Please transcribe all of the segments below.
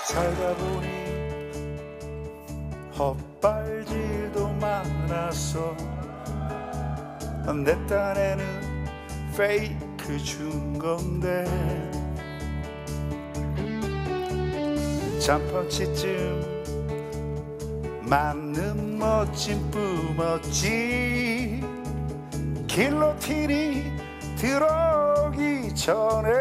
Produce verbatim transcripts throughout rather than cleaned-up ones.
살다 보니 헛발질도 많았어. 내 딴에는 페이크 준 건데 잠펀치쯤 맞는 멋진 뿜었지. 길로틴이 들어오기 전에.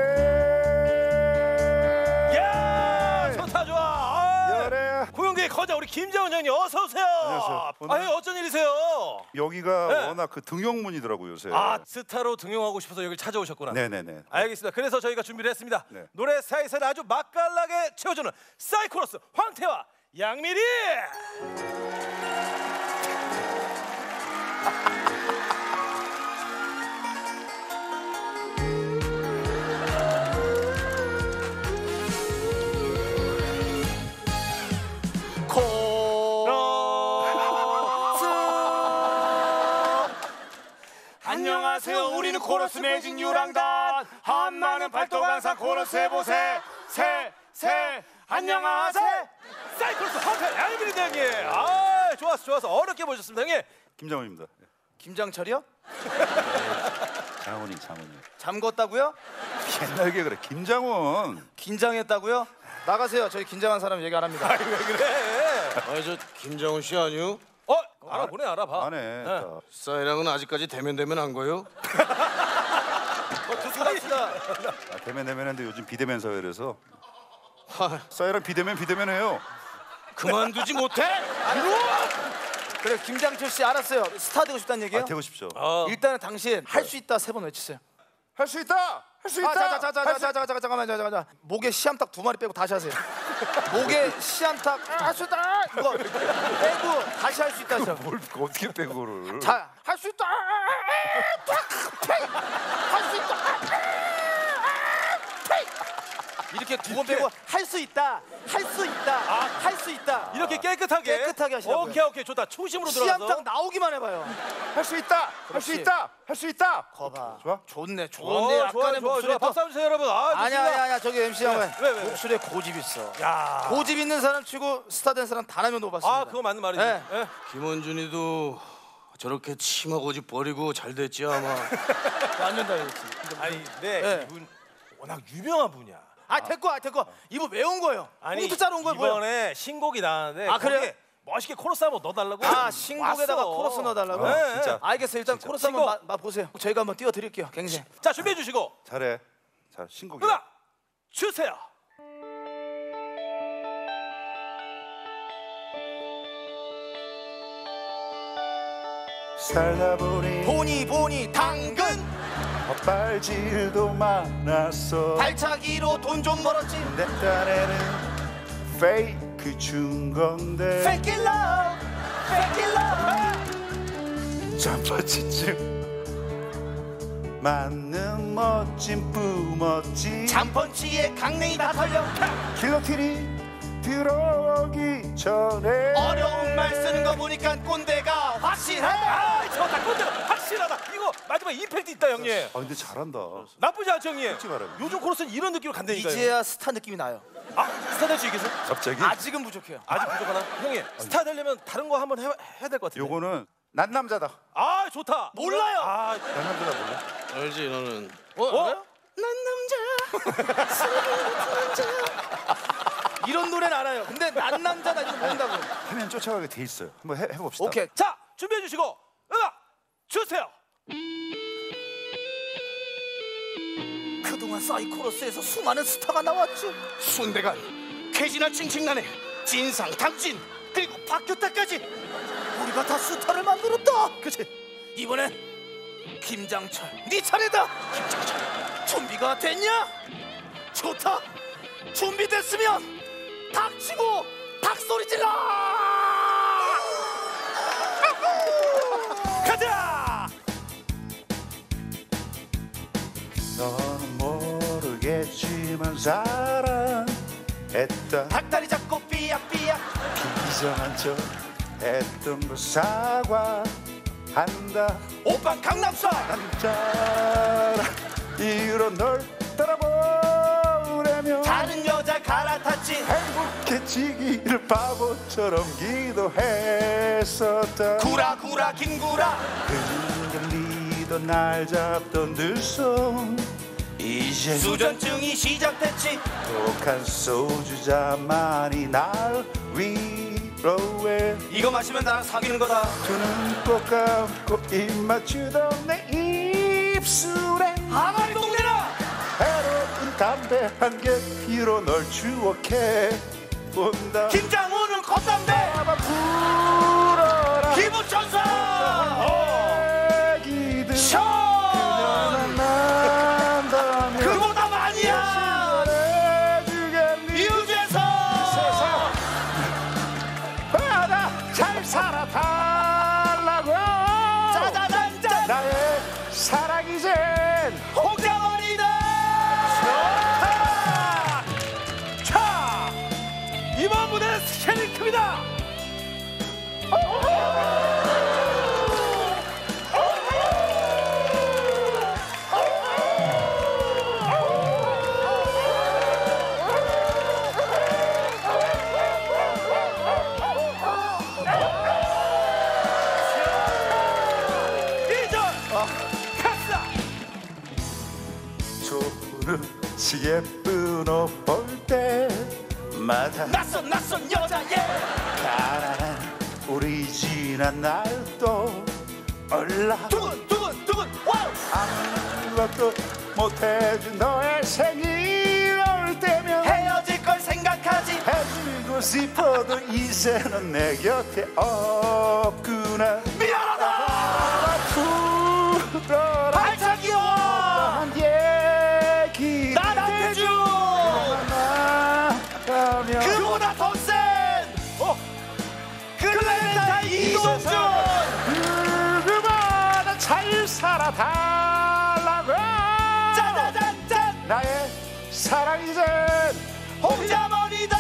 야, 좋다 좋아. 아, 그래. 고용계의 거자 우리 김재원 형님 어서 오세요. 안녕하세요. 아, 어쩐 일이세요? 여기가 네. 워낙 그 등용문이더라고요 요새. 아, 스타로 등용하고 싶어서 여기 찾아오셨구나. 네네네. 알겠습니다. 그래서 저희가 준비를 했습니다. 네. 노래 사이사이를 아주 맛깔나게 채워주는 사이코러스 황태와 양미리. 안녕하세요. 우리는 코러스 매직 유랑단. 한마는 발도 강사 코러스 해보세. 세, 세. 안녕하세요. 사이코러스 황태 양미리 형님. 아, 좋았어 좋았어. 어렵게 보셨습니다 형님. 김장훈입니다. 김장철이요? 장훈이 장훈이. 잠궜다고요? 옛날에 그래. 김장훈. 긴장했다고요? 나가세요. 저희 긴장한 사람 얘기 안 합니다. 아니 왜 그래? 아니 저 김장훈 씨 아니요? 어, 알아보네 알아봐. 안 해. 네. 싸이랑은 아직까지 대면 대면 한 거요? 어, 두고 갑시다. 아, 대면 대면인데 요즘 비대면 사회라서 하, 싸이랑 비대면 비대면 해요. 그만두지 못해? 그래, 김장철 씨 알았어요. 스타 되고 싶다는 얘기예요? 아, 되고 싶죠. 어. 일단은 당신 할 수 있다 세 번 외치세요. 할 수 있다. 할 수 있다. 아, 자, 자, 자, 자, 자, 자, 자, 자, 잠깐만, 자, 자, 자. 목에 시암탉 두 마리 빼고 다시 하세요. 목에 시암탉 할 수 있다. 이거 빼고 다시 할 수 있다. 저. 뭘 어떻게 빼 그거를? 자, 할 수 있다. 할 수 있다. 이렇게 두 번 빼고 할 수 있다. 할 수 있다. 할 수 있다. 이렇게 깨끗하게 깨끗하게 하시라고요. 오케이 오케이 좋다. 초심으로 들어가서. 시암탉 나오기만 해봐요. 할 수 있다. 할 수 그렇지. 있다. 할 수 있다. 거봐. 좋아? 좋네, 어, 좋은데 좋아 약간의 좋아 목소리 좋아. 또. 박수 한번 주세요 여러분. 아, 아니야, 아니야, 아니야. 저기 엠씨 형은 왜, 왜, 왜? 목소리에 고집 있어. 야. 고집 있는 사람 치고 스타 된 사람 단 한 명도 못 봤습니다. 아, 그거 맞는 말이지. 네. 예. 김원준이도 저렇게 치마 고집 버리고 잘 됐지 아마. 완전 다르지. 아니, 근데 네. 이분 워낙 유명한 분이야. 아, 됐고, 아, 됐고. 이분 왜 온 거예요? 아니, 꽁트 짜러 온 거예요, 뭐예요? 이번에 신곡이 나왔는데 아, 그래요? 거기에 멋있게 코러스 한번 넣어달라고. 아, 신곡에다가 왔어. 코러스 넣어달라고? 네, 진짜. 네. 알겠어요. 일단 코러스 한번 신곡. 맛, 맛보세요. 저희가 한번 띄워드릴게요, 갱생. 자, 준비해 주시고 잘해. 자, 신곡이야. 음악 주세요. 살다 보니 보니 보니 당근 헛발질도 많았어. 발차기로 돈 좀 벌었지. 내 딴에는 페이크 준 건데 Fake it love, fake it love. 잠퍼치쯤 맞는 멋진 뿜었지. 잠펀치에 강냉이 다 털려. 길로틴이 들어오기 전에 어려운 말 쓰는 거 보니까 꼰대가 확실하다. 아, 저다 꼰대가 확실하다. 이거 마지막에 임팩트 있다 형님. 아 근데 잘한다. 나쁘지 않죠 형님. 솔직히 말하면. 요즘 코러스는 이런 느낌으로 간다니까요. 이제야 스타 느낌이 나요. 아, 스타 될 수 있겠어요? 갑자기 아직은 부족해요. 아직 부족하나? 형님 스타 되려면 다른 거 한번 해, 해야 될 것 같은데. 요거는 난 남자다. 아, 좋다. 몰라요. 아, 난 남자다 몰라? 알지 너는. 어? 어? 알아요? 난 남자. 이런 노래는 알아요. 근데 난 남자다 이거 모른다고. 하면 쫓아가게 돼 있어요. 한번 해, 해봅시다. 오케이. 자, 준비해 주시고 음악 주세요. 그동안 사이코러스에서 수많은 스타가 나왔죠. 순대간 캐지나 칭칭나네. 진상 탁진 그리고 박효타까지. 우리가 다 스타를 만들었다. 그치? 이번엔 김장철 네 차례다. 김장철 준비가 됐냐? 좋다. 준비됐으면 닥치고 닭소리 질러. 가자. 너는 모르겠지만 사랑했다. 닭다리 잡고 삐약삐약. 이상한 척 했던 거 사과한다. 오빠 강남스타일. 남자라 이유로 널 따라보려면 자, 아는 여자 갈아탔지. 행복해지기를 바보처럼 기도했었다. 구라 구라 김구라. 흔들리던 날 잡던 두 손 이제 수전증이 시작됐지. 독한 소주잔만이 날 위로해. 이거 마시면 나랑 사귀는 거다. 두 눈 꼭 감고 입 맞추던 내 입술에 항아리 똥내라. 해로운 담배 한 개 피로 널 추억해 본다. 김장훈은 겉담배. 아마 불어라 기부천사. 애기들 션. 그녀만 만나면 그보다 많이야. 해주겠니. 이우재서. 바다 잘 살아달라고. 짜자잔짠. 나의 사랑 이젠 홍자원이다. 자, 이번 무대 스케일이 큽니다. 이전 카스다. 조금 예쁜 옷 볼 때마다 낯선 낯선 여자예. 가난한 우리 지난 날도 올라 두근 두근 두근 와우. 아무것도 못해준 너의 생일 올 때면 헤어질 걸 생각하지. 해주고 싶어도 이제는 내 곁에 없구나. 미안하다. 풀어라 발차기요. 한 얘기 나한테 줘. 나가면 그보다 더 센. 어. 글렌타 이동준. 누구보다 잘 살아달라고. 짜자잔짠. 나의 사랑 이젠 홍자머리다.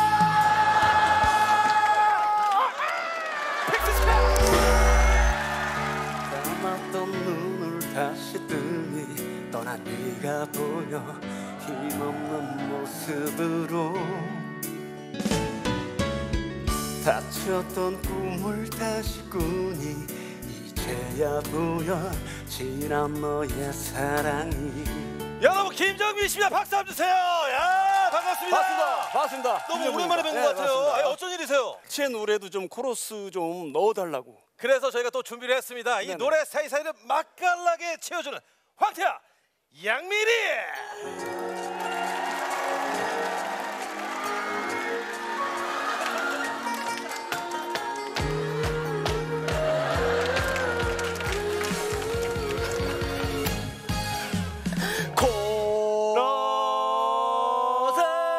감았던 눈을 다시 뜨니 떠난 네가 보여 힘없는 모습으로 다쳤던 꿈을 다시 꾸니 이제야 보여 지난 너의 사랑이. 여러분 김정민 씨입니다. 박수 한번 주세요. 야 반갑습니다. 반갑습니다. 반갑습니다. 너무 오랜만에 뵌 것 네, 같아요. 반갑습니다. 아니, 어쩐 일이세요? 제 노래도 좀 코러스 좀 넣어달라고. 그래서 저희가 또 준비를 했습니다. 이 네네. 노래 사이사이를 맛깔나게 채워주는 황태야 양미리. 코러스.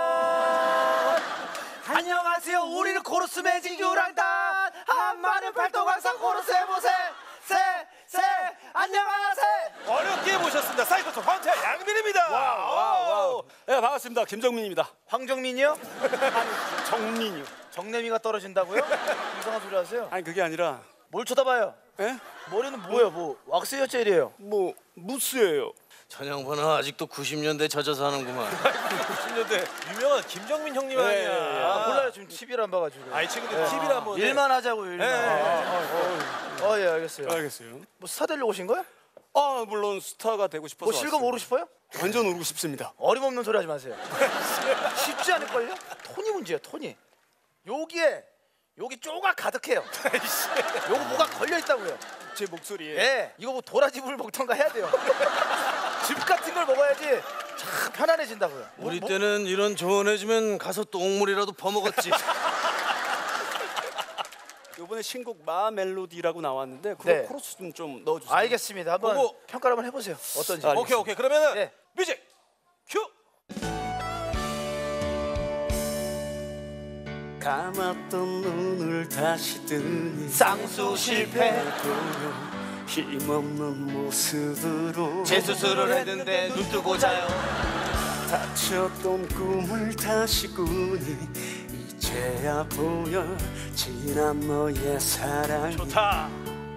안녕하세요. 우리는 코러스 매직 유랑단. 한마늘 팔도 항상 코러스 해보세. 세세 안녕하세요. 어렵게 모셨습니다. 사이코스 황태야 양미리입니다. 와우. 네, 반갑습니다. 김정민입니다. 황정민이요? 정민이요. 정내미가 떨어진다고요? 이상한 소리 하세요. 아니 그게 아니라 뭘 쳐다봐요? 예? 머리는 뭐예요? 뭐 왁스 젤이에요? 뭐 무스예요. 전양반은 아직도 구십 년대 젖어 사는구만. 구십 년대 유명한 김정민 형님 아니야. 네, 네, 아, 몰라요. 지금 티비를 안 봐가지고. 아이 친구들 티비를 한번. 일만 하자고요. 일만. 네. 어, 예, 알겠어요. 알겠어요. 뭐 스타 되려고 오신 거예요? 아 물론 스타가 되고 싶어서 뭐 실검 왔습니다. 오르고 싶어요? 완전 오르고 싶습니다. 어림없는 소리 하지 마세요. 쉽지 않을걸요? 톤이 문제예요. 톤이. 여기에 여기 쪼가 가득해요. 요거 뭐가 걸려 있다고요. 제 목소리에. 예, 이거 뭐 도라지물 먹던가 해야 돼요. 즙 같은 걸 먹어야지 참 편안해진다고요. 뭐, 우리 뭐, 때는 이런 조언해주면 가서 똥물이라도 퍼먹었지. 이번에 신곡 마 멜로디라고 나왔는데 그거 네. 코러스 좀, 좀 넣어주세요. 알겠습니다. 한번 보고. 평가를 한번 해보세요. 어떤지. 알겠습니다. 오케이 오케이 그러면은 네. 뮤직 큐. 감았던 눈을 다시 뜨니 쌍수 실패. 힘없는 모습으로 재수술을 했는데 눈 뜨고 자요. 다쳤던 꿈을 다시 꾸니 이제야 보여 지난 너의 사랑이. 좋다.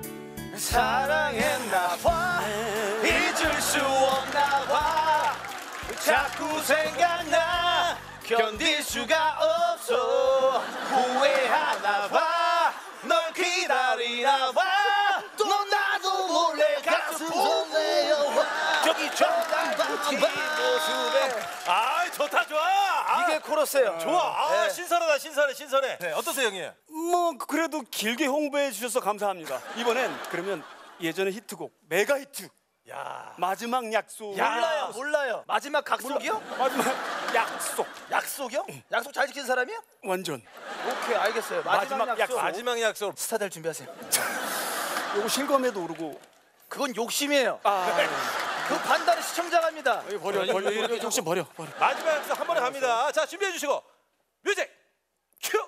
사랑했나 봐. 잊을 수 없나 봐. 자꾸 생각나. 견딜 수가 없어 후회하나 봐널 기다리나 봐또 나도 몰래 가슴 설레어 저기 저기 모습에 아 좋다 좋아. 아, 이게 코러스예요. 좋아. 아 네. 신선하다 신선해 신선해. 네, 어떠세요 형님? 뭐 그래도 길게 홍보해 주셔서 감사합니다. 이번엔 그러면 예전의 히트곡 메가 히트 야. 마지막 약속. 몰라요 몰라요. 마지막 각속이요? 마지막 약속. 약속이요? 약속 잘 지킨 사람이요? 완전. 오케이 알겠어요. 마지막, 마지막 약속. 약속. 마지막 약속. 스타들 준비하세요. 요거 실검에도 오르고. 그건 욕심이에요. 아, 그 판단은 시청자가 합니다. 이거 버려 버려 이거 욕심 버려 버려. 마지막 약속 한 번에 갑니다. 자 준비해 주시고 뮤직 큐.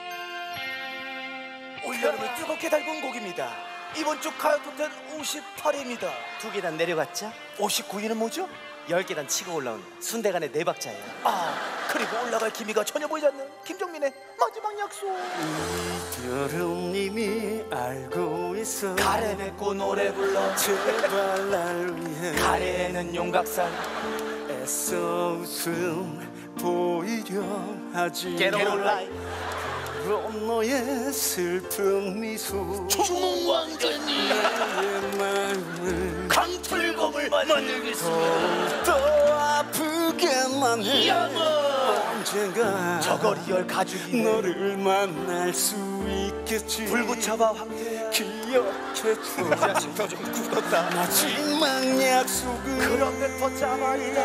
올여름을 뜨겁게 달군 곡입니다. 이번 주 가요 톱텐 오십팔 위입니다. 두 계단 내려갔자 오십구 위는 뭐죠? 열 계단 치고 올라온 순대간의 네 박자예요. 아 그리고 올라갈 기미가 전혀 보이지 않는 김종민의 마지막 약속. 여름님이 알고 있어. 가래 뱉고 노래 불러 제발 날 위해 가래는 용각산 애써 웃음 보이려 하지. Get on light 그런 너의 슬픈 미소 주몽왕전이 나의 마음을 강철검을 만들겠습니다. 더 아프게만 해. 언젠가 저거리열 가죽이 너를 만날 수 있겠지. 불 붙여봐 황태야. 기억해줘. 야식표 좀 굳었다. 마지막 약속은 그런 뱉어 짜말이다.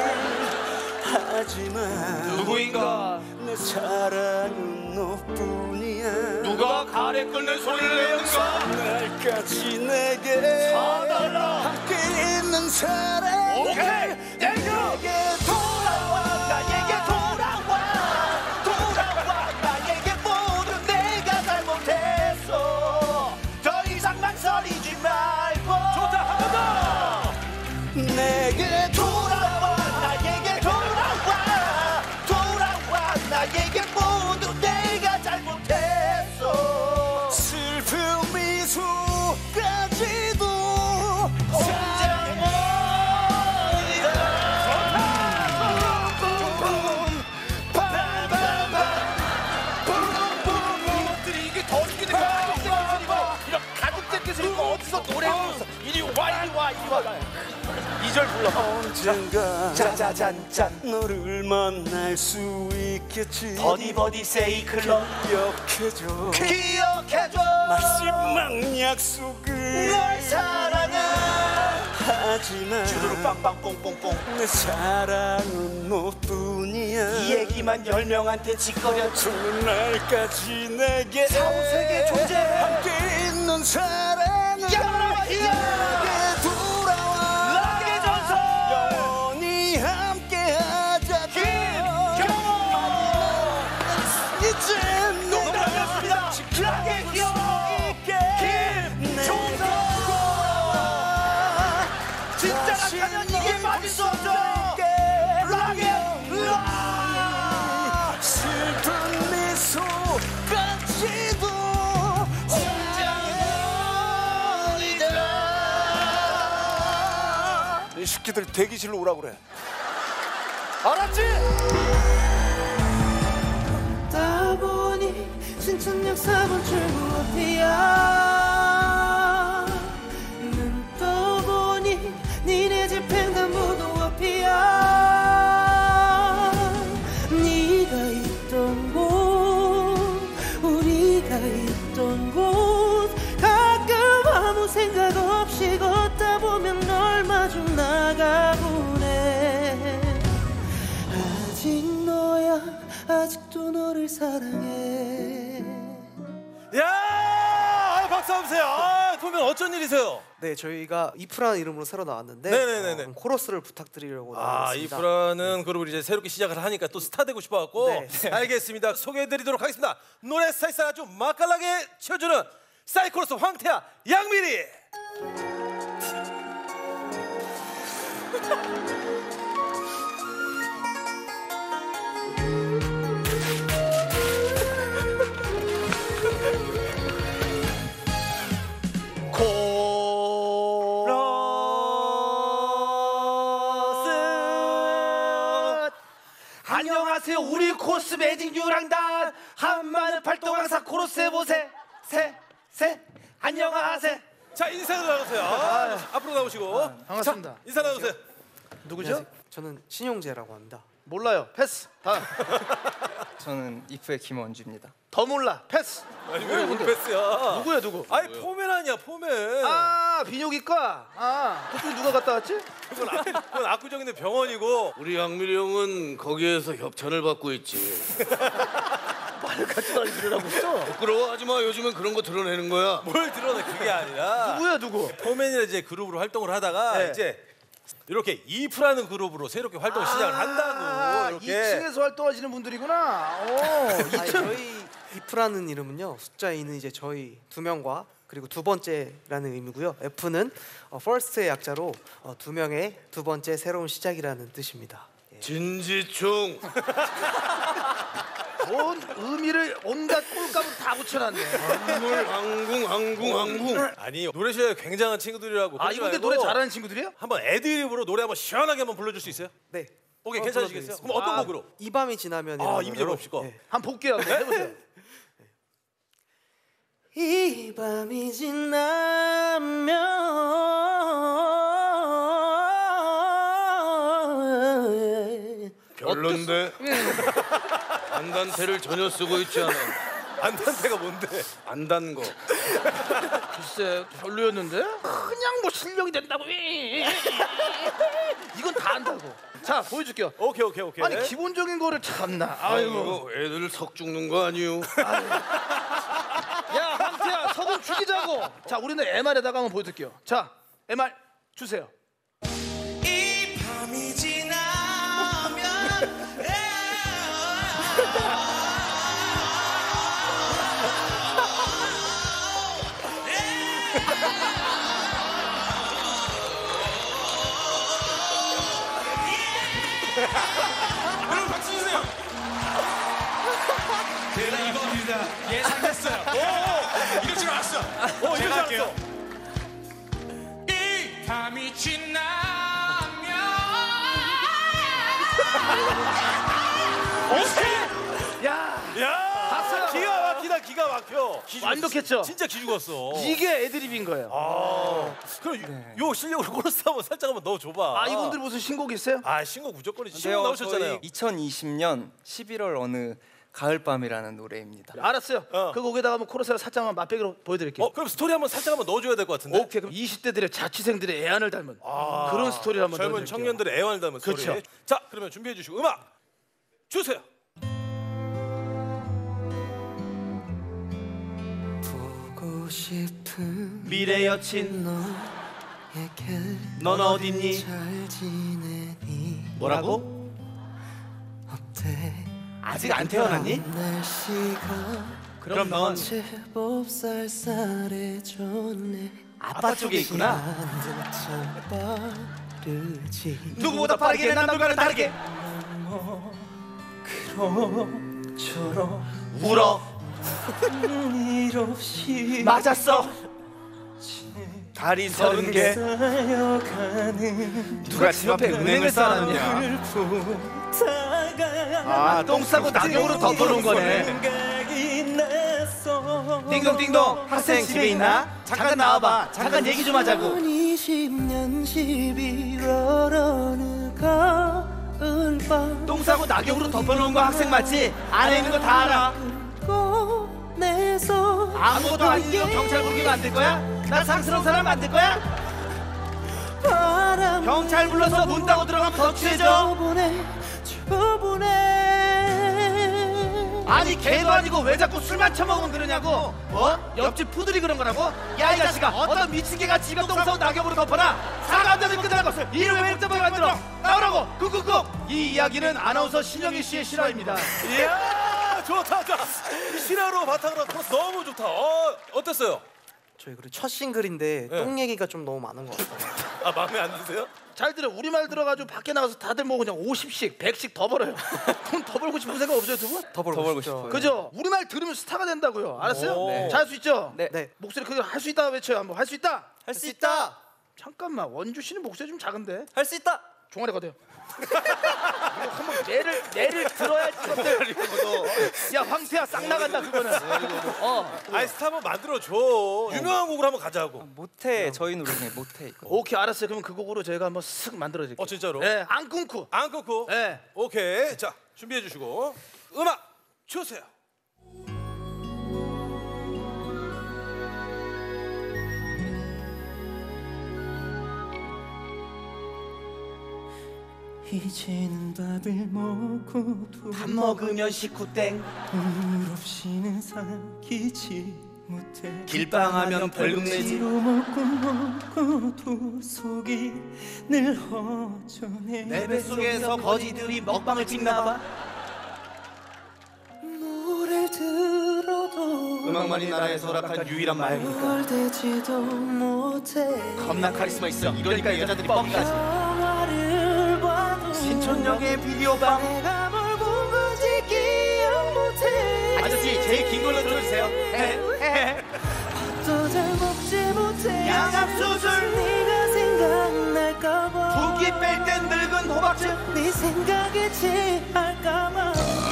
하지만 누구인가 내 사랑은 너뿐이야. 누가 가래 끓는 소리를 내는가. 날까지 내게 사달라. 함께 있는 사랑. 오케이 내게 돌아와 나에게 돌아와 돌아와 나에게 모두 내가 잘못했어. 더 이상 망설이지 말고 좋다 한 번 더. 내게 돌아와 나에게 돌아와 돌아와 나에게 모두 내가 잘못했어. 슬픈 미소까지도 혼자 머리가 이것들이 이게 더 웃기는 거야. 이런 가족들께서 이거 어디서 노래 부르면서 이리 와 이리 와 이리 와 이 절 불러. 언젠가 짜자잔짠 너를 만날 수 있겠지. 버디 버디 세이 클럽 기억해줘. 기억해줘 마지막 약속을 널 사랑해. 하지만 주르륵 빵빵 뽕뽕뽕 내 사랑은 너뿐이야. 이 얘기만 열 명한테 짓거렸지. 죽는 날까지 내게 사후세계 존재 함께 있는 사랑은 야마라바히야 내게 돌아와. 락의 전설 영원히 함께하자. 이제 농담이었습니다. 락의 기억 김종석 진짜 락하면 이게 빠질 수 없죠. 락의 락 슬픈 미소까지도 이 새끼들 대기실로 오라 그래. 알았지? 다 보니 신천역 사 번 출구 앞이야. 눈 떠보니 니네 집 횡단보도 앞이야. 네가 있던 곳 우리가 있던 곳 가끔 아무 생각 없이 걷다 보면 널 마주 나가보네. 아직 너야 아직도 너를 사랑해. 야 박수 한번 주세요. 아 보면 어쩐 일이세요? 네, 저희가 이프라는 이름으로 새로 나왔는데 네네네네. 어, 코러스를 부탁드리려고 아 나왔습니다. 이프라는 그룹을 이제 새롭게 시작을 하니까 또 스타 되고 싶어갖고 네. 알겠습니다. 소개해드리도록 하겠습니다. 노래 스타일스 아주 맛깔나게 채워주는 사이코로스 황태야 양미리. 안녕하세요 우리 코러스 코러스 매직 유랑단 한마늘 팔도 강사 코러스 보세 세세 안녕하세. 자 인사를 나누세요. 아, 앞으로 나오시고. 반갑습니다. 자, 인사 나누세요. 누구죠? 안녕하세요. 저는 신용재라고 합니다. 몰라요. 패스. 다음. 저는 이프의 김원주입니다. 더 몰라. 패스. 아니 왜 오늘 패스야? 누구야 누구? 아니 포맨 아니야 포맨. 아 비뇨기과. 아 그쪽 누가 갔다 왔지? 그건, 아, 그건 압구정인데 병원이고. 우리 양미리 형은 거기에서 협찬을 받고 있지. 말을 같이 다니라고 했어. 부끄러워하지 마. 요즘은 그런 거 드러내는 거야. 뭘 드러내 그게 아니라. 누구야 누구? 포맨이라 이제 그룹으로 활동을 하다가 네. 이제 이렇게 이프라는 그룹으로 새롭게 활동을 시작을 한다고. 이렇게. 이 층에서 활동하시는 분들이구나. 오. 아니, 저희 이프라는 이름은요. 숫자 이는 이제 저희 두 명과 그리고 두 번째라는 의미고요. F는 어, first의 약자로 어, 두 명의 두 번째 새로운 시작이라는 뜻입니다. 예. 진지충. 온 의미를 온갖 꼴값을 다 붙여놨네. 항물 항궁 항궁 항궁. 아니 노래 실력이 굉장한 친구들이라고. 아 그러지 이분들 말고 노래 잘하는 친구들이에요? 한번 애드립으로 노래 한번 시원하게 한번 불러줄 수 있어요? 네. 오케이 어, 괜찮으시겠어요? 불러드리겠습니다. 그럼 어떤 아, 곡으로? 이 밤이 지나면 아 이미지 봅시다. 한번 볼게요. 한번 해보세요. 이 밤이 지나면 별론데. 안단테를 전혀 쓰고 있지 않아. 안단테가 뭔데? 안 단 거. 글쎄 별로였는데? 그냥 뭐 실력이 된다고. 이건 다 안다고. 자 보여줄게요. 오케이 오케이 오케이. 아니 기본적인 거를 참나. 아이고. 아이고 애들 석 죽는 거 아니요? 야 황태야 서금 죽이자고. 자 우리는 엠알에다가 한번 보여드릴게요. 자 엠알 주세요. 이 밤이 지나면 여러분 박수 주세요. 대단합니다. 예상했어요. 오, 이럴 줄 알았어. 오, 이럴 줄 알았어. 이 밤이 지나면 야 야, 봤어요. 기가 막히다 기가 막혀. 기 완벽했죠? 진짜 기 죽었어. 이게 애드립인 거예요. 아, 그럼 요 실력으로 코러스 한번 살짝 한번 넣어줘봐. 아 이분들 무슨 신곡 있어요? 아 신곡 무조건이지. 네, 신곡 어, 나오셨잖아요. 저희 이천이십 년 십일월 어느 가을밤이라는 노래입니다. 알았어요. 어. 그 곡에다가 한번 코러스를 살짝만 맛배기로 보여드릴게요. 어, 그럼 스토리 한번 살짝 한번 넣어줘야 될 것 같은데. 오케이 그럼 이십 대들의 자취생들의 애환을 닮은 아, 그런 스토리를 한번 젊은 넣어드릴게요. 청년들의 애환을 담은 스토리. 그쵸. 자, 그러면 준비해 주시고 음악 주세요. 보고 싶은 미래 여친 너에게 넌 어딨니? 잘 지내니 뭐라고? 어때 아직 안 태어났니? 날씨가 그럼 넌 제법 쌀쌀해졌네 아빠 쪽에 있구나. 한참 빠르지 누구보다 빠르게 난 남들과는 다르게 그런처럼 울어. 일 없이 맞았어. 다리 서른 개. 쌓여가는 누가 집 앞에 은행을 쌓아놨냐? 아, 똥 싸고 낙엽으로 덮어놓은 거네. 생각이 났어. 띵동띵동 학생 집에 있나? 잠깐 나와봐. 잠깐 얘기 좀 하자고. 이십 년 십일월 어느 가을밤 똥 싸고 낙엽으로 덮어놓은 거 학생 맞지? 안에 있는 거 다 알아. 꺼내서 아무것도 아니고 경찰 부르게 만들 거야? 나 상스러운 사람 만들 거야? 바람 경찰 불러서 문 닫고 들어가면 더 취해져. 저번에 저번에 아니 개도 아니고 왜 자꾸 술만 처먹으면 그러냐고. 어? 옆집 푸들이 그런 거라고? 야 이 자식아, 어떤 미친 개가 지가 똥 싸고 낙엽으로 덮어놔. 사과 한 잔에 끝날 것을 이를 왜 복잡하게 만들어? 나오라고. 꾹꾹꾹. 이 이야기는 아나운서 신영희 씨의 실화입니다. 이야 좋다 좋다. 이 실화로 바탕으로 코러스 너무 좋다. 어 어땠어요? 저희 그리고 첫 싱글인데 네. 똥 얘기가 좀 너무 많은 것 같아요. 아 마음에 안 드세요? 잘 들어. 우리말 들어가지고 밖에 나가서 다들 뭐 그냥 오십씩 백씩 더 벌어요. 돈 더 벌고 싶은 생각 없어요 두 분? 더 벌고, 더 벌고 싶죠. 싶어요. 그죠? 우리말 들으면 스타가 된다고요. 알았어요? 오. 네. 잘할 수 있죠? 네. 네. 목소리 크게 할 수 있다 외쳐요. 한번 할 수 있다. 할 수 있다. 잠깐만 원주 씨는 목소리 좀 작은데. 할 수 있다. 종아리 거대요. 한번 내를 내를 들어야지 이것들. 야 황태야 싹 나간다 그거는. 어. 아이스타 한번 만들어 줘. 유명한 곡을 한번 가자고. 못해 저희 노래네 못해 이거. 오케이 알았어요. 그럼 그 곡으로 저희가 한번 쓱 만들어 드릴게요. 어 진짜로? 네, 안 끊고. 안 끊고. 네. 오케이. 자 준비해 주시고 음악 주세요. 이제는 밥을 먹고도 밥 먹으면 식구땡 물 없이는 사귀지 못해 길빵하면 벌금 내지 억지로 먹고 먹고도 속이 늘 허전해 내 뱃속에서 거지들이 먹방을 찍나봐. 노래를 들어도 음악만이 나라에서 허락한 유일한 말이니까. 뭘 되지도 못해 겁나 카리스마 있어. 이러니까 여자들이 뻥이가지. 영화를 봐도 신촌역의 비디오방. 내가 뭘 본 건지 기억 못해 아저씨 제일 긴 걸로 들어주세요. 또 잘 먹지 못해 양압수술. 네가 생각날까봐 붓기 뺄 땐 늙은 호박즙. 네 생각에 취할까봐